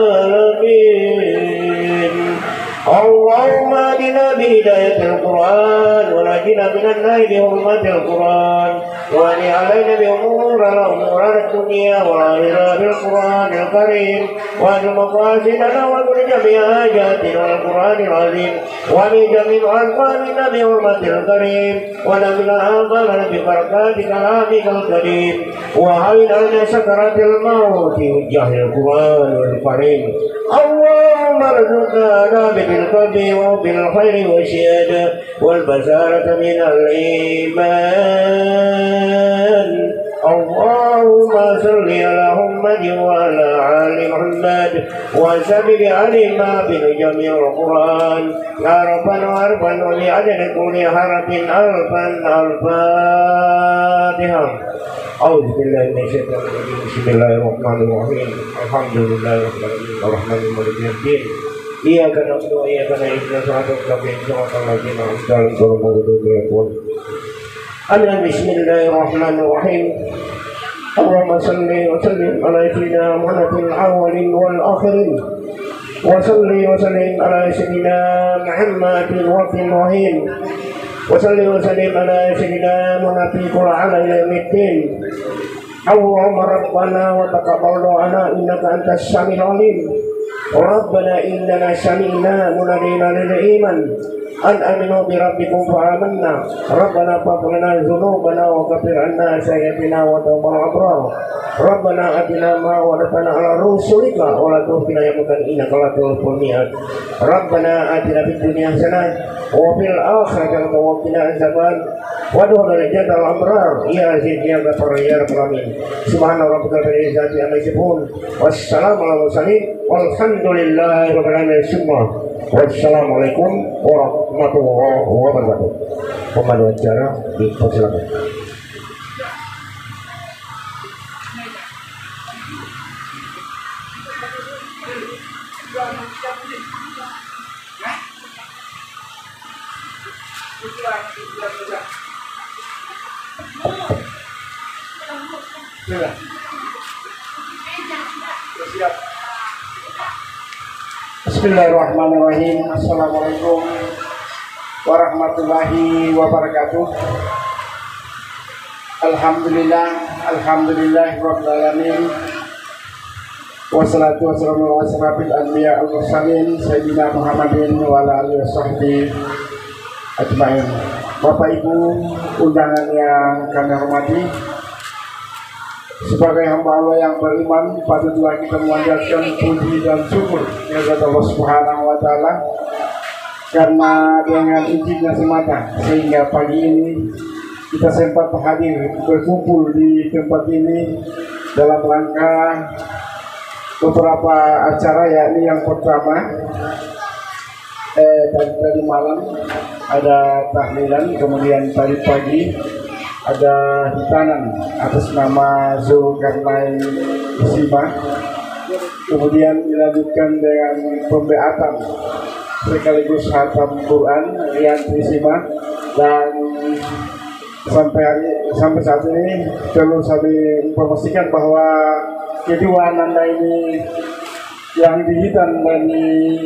العالمين اللهم اهدنا بهداية القرآن ونجنا من النار بحرمة القرآن وأن علينا بأمور الأمور الدنيا والآخرة بالقرآن الكريم وأن مقاصدنا وكل جميع حاجاتنا القرآن العظيم ومن جميع ألفاظنا بحرمة الكريم ونمل أعمالنا ببركات كلامك الكريم وهين لنا سكرات الموت وجه القرآن الكريم اللهم ارزقنا بالقلب وبالخير والشهادة والبشارة من الإيمان اللهم صل على محمد وعلى آل محمد وسبب عليهما بجميع القرآن يا ربنا واربا وبعدد كل حرف ألفا الفاتحة أعوذ بالله من الشيطان الرجيم بسم الله الرحمن الرحيم الحمد لله رب العالمين الرحمن الرحيم الدين إياك نعبد وإياك نستعين صراط المستقيم صراط الذين أنعمت عليهم غير المغضوب عليهم أنا بسم الله الرحمن الرحيم اللهم صل وسلم على سيدنا محمد الأولين والآخرين وصل وسلم على سيدنا محمد الوقت الرحيم وصل وسلم على سيدنا محمد على يوم الدين اللهم ربنا وتقبل دعانا إنك أنت السميع العليم ربنا إننا سمعنا مناديا للإيمان أن آمنوا بربكم فآمنا ربنا فاغفر لنا ذنوبنا وكفر عنا سيئاتنا وتوب الأبرار ربنا آتنا ما وعدتنا على رسلك ولا تخزنا يوم القيامة إنك لا تخلف الميعاد ربنا آتنا في الدنيا حسنة وفي الآخرة حسنة وقنا عذاب النار وادخلنا جنة الأبرار يا عزيز يا غفار يا رب العالمين سبحان ربك رب العزة عما يصفون والسلام على المرسلين والحمد لله رب العالمين ثم wassalamualaikum warahmatullahi wabarakatuh. Pemandu acara dipersilakan. Bismillahirrahmanirrahim. Assalamualaikum warahmatullahi wabarakatuh. Alhamdulillah, alhamdulillah rabbil alamin. Wassalatu wassalamu ala asyrafil anbiya wal mursalin sayyidina Muhammadin wa ala alihi washabbihi ajmain. Bapak Ibu undangan yang kami hormati, sebagai hamba Allah yang beriman, patutlah kita memanjatkan puji dan syukur kepada Allah Subhanahu wa taala karena dengan izinnya semata sehingga pagi ini kita sempat hadir berkumpul di tempat ini dalam rangka beberapa acara, yakni yang pertama eh, tadi, tadi malam ada tahlilan, kemudian tadi pagi ada hitanan atas nama Zulkarnain Isima, kemudian dilanjutkan dengan pembeatan sekaligus khatam Quran Rian Isima, dan sampai hari, sampai saat ini perlu saya informasikan bahwa kedua ananda ini yang dihitan dan di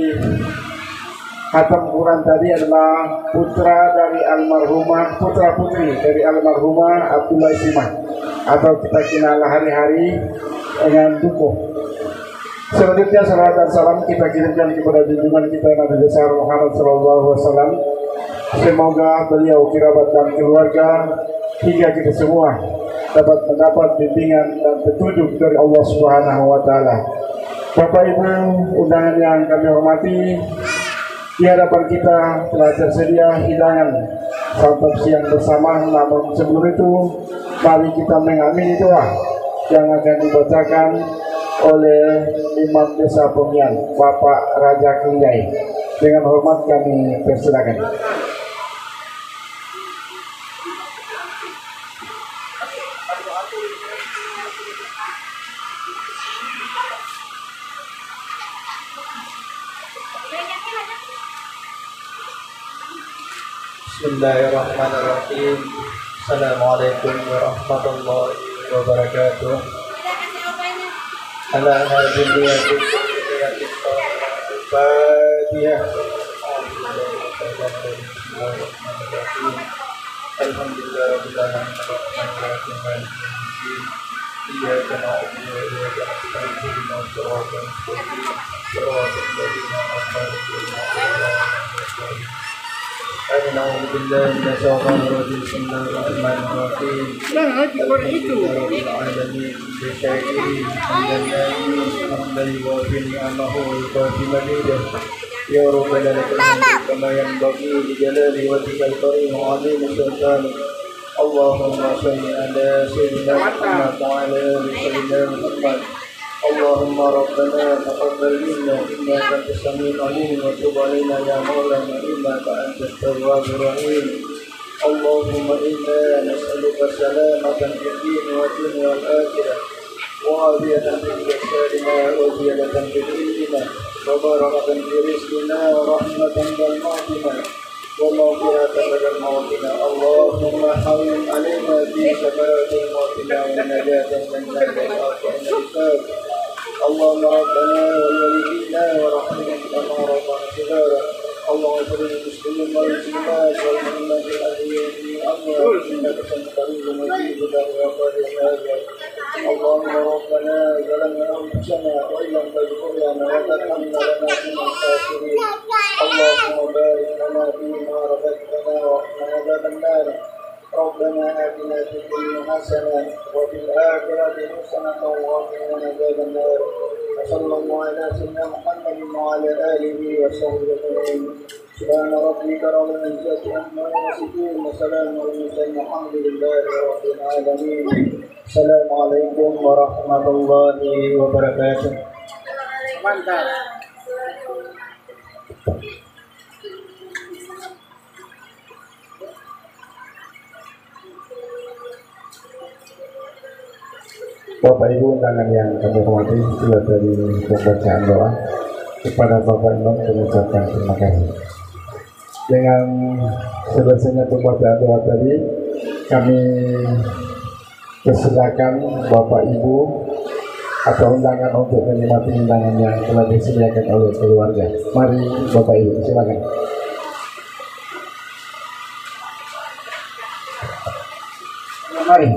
khatam Quran tadi adalah putra dari almarhumah, putra putri dari almarhumah Abdullah Isima, atau kita kenal hari-hari dengan Duko. Selanjutnya salawat dan salam kita kirimkan kepada junjungan kita Nabi besar Muhammad Sallallahu Alaihi Wasallam. Semoga beliau, kerabat dan keluarga hingga kita semua dapat mendapat bimbingan dan petunjuk dari Allah Subhanahu Wa Taala. Bapak Ibu undangan yang kami hormati, di hadapan kita telah tersedia hidangan santap siang bersama. Namun sebelum itu, mari kita mengamini doa yang akan dibacakan oleh Imam Desa Pemian, Bapak Raja Klingai. Dengan hormat kami persilakan. Bismillahirrahmanirrahim. Assalamualaikum warahmatullahi wabarakatuh. Ala hadhihi Fatihah. Alhamdulillah rabbil alamin. Iyyaka na'budu wa iyyaka nasta'in. Ihdinas siratal mustaqim. Siratal ladzina an'amta 'alaihim. أعوذ بالله من الشيطان الرجيم. بسم الله الرحمن الرحيم. الحمد لله رب العالمين بشيء من النعيم حمدا يوافي نعمه ويكافي مزيده يا ربنا لك الحمد كما ينبغي لجلال وجهك الكريم وعظيم سلطانك. اللهم صل على سيدنا محمد وعلى آل سيدنا محمد. اللهم ربنا تقبل منا انك انت السميع العليم وتب علينا يا مولانا انك انت التواب الرحيم. اللهم انا نسالك سلامه في الدين والدنيا والاخره وعافيه في جسدنا وزياده في ديننا وبركه في رزقنا ورحمه بالموتنا ومغفرة بدل موتنا. اللهم حرم علينا في سكرات موتنا ونجاة من ذنب الحساب. اللهم ربنا ولوالدينا ورحمهم كما ربنا صغارا. اللهم اغفر للمسلمين والمسلمات والمؤمنات الاحياء والاموات انك انت قريب مجيب دعوات الحاجات. اللهم ربنا ظلمنا انفسنا وان لم تغفر لنا وترحمنا لنكن من الخاسرين. اللهم بارك لنا فيما رزقتنا وقنا عذاب النار. ربنا آتنا في الدنيا حسنة وفي الآخرة حسنة وقنا عذاب النار. وصلى الله على سيدنا محمد وعلى آله وصحبه أجمعين. سبحان ربك رب العزة عما يصفون وسلام على المرسلين الحمد لله رب العالمين. السلام عليكم ورحمة الله وبركاته. Mantap. Bapak Ibu undangan yang kami hormati, sudah dari pembacaan doa kepada Bapak Imam mengucapkan terima kasih. Dengan selesainya pembacaan doa tadi, kami persilakan Bapak Ibu atau undangan untuk menikmati undangan yang telah disediakan oleh keluarga. Mari Bapak Ibu, silakan. Mari.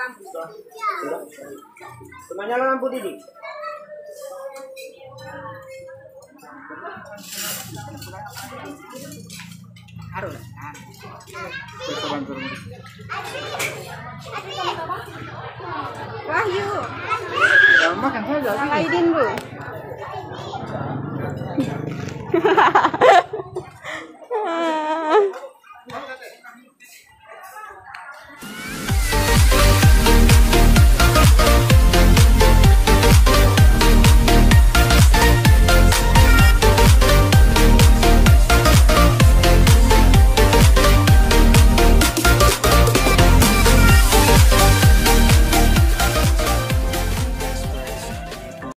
lampu. Cuma nyala lampu Didi. Harus. Wahyu. Ya, makan saja. Yang Aidin, Bu.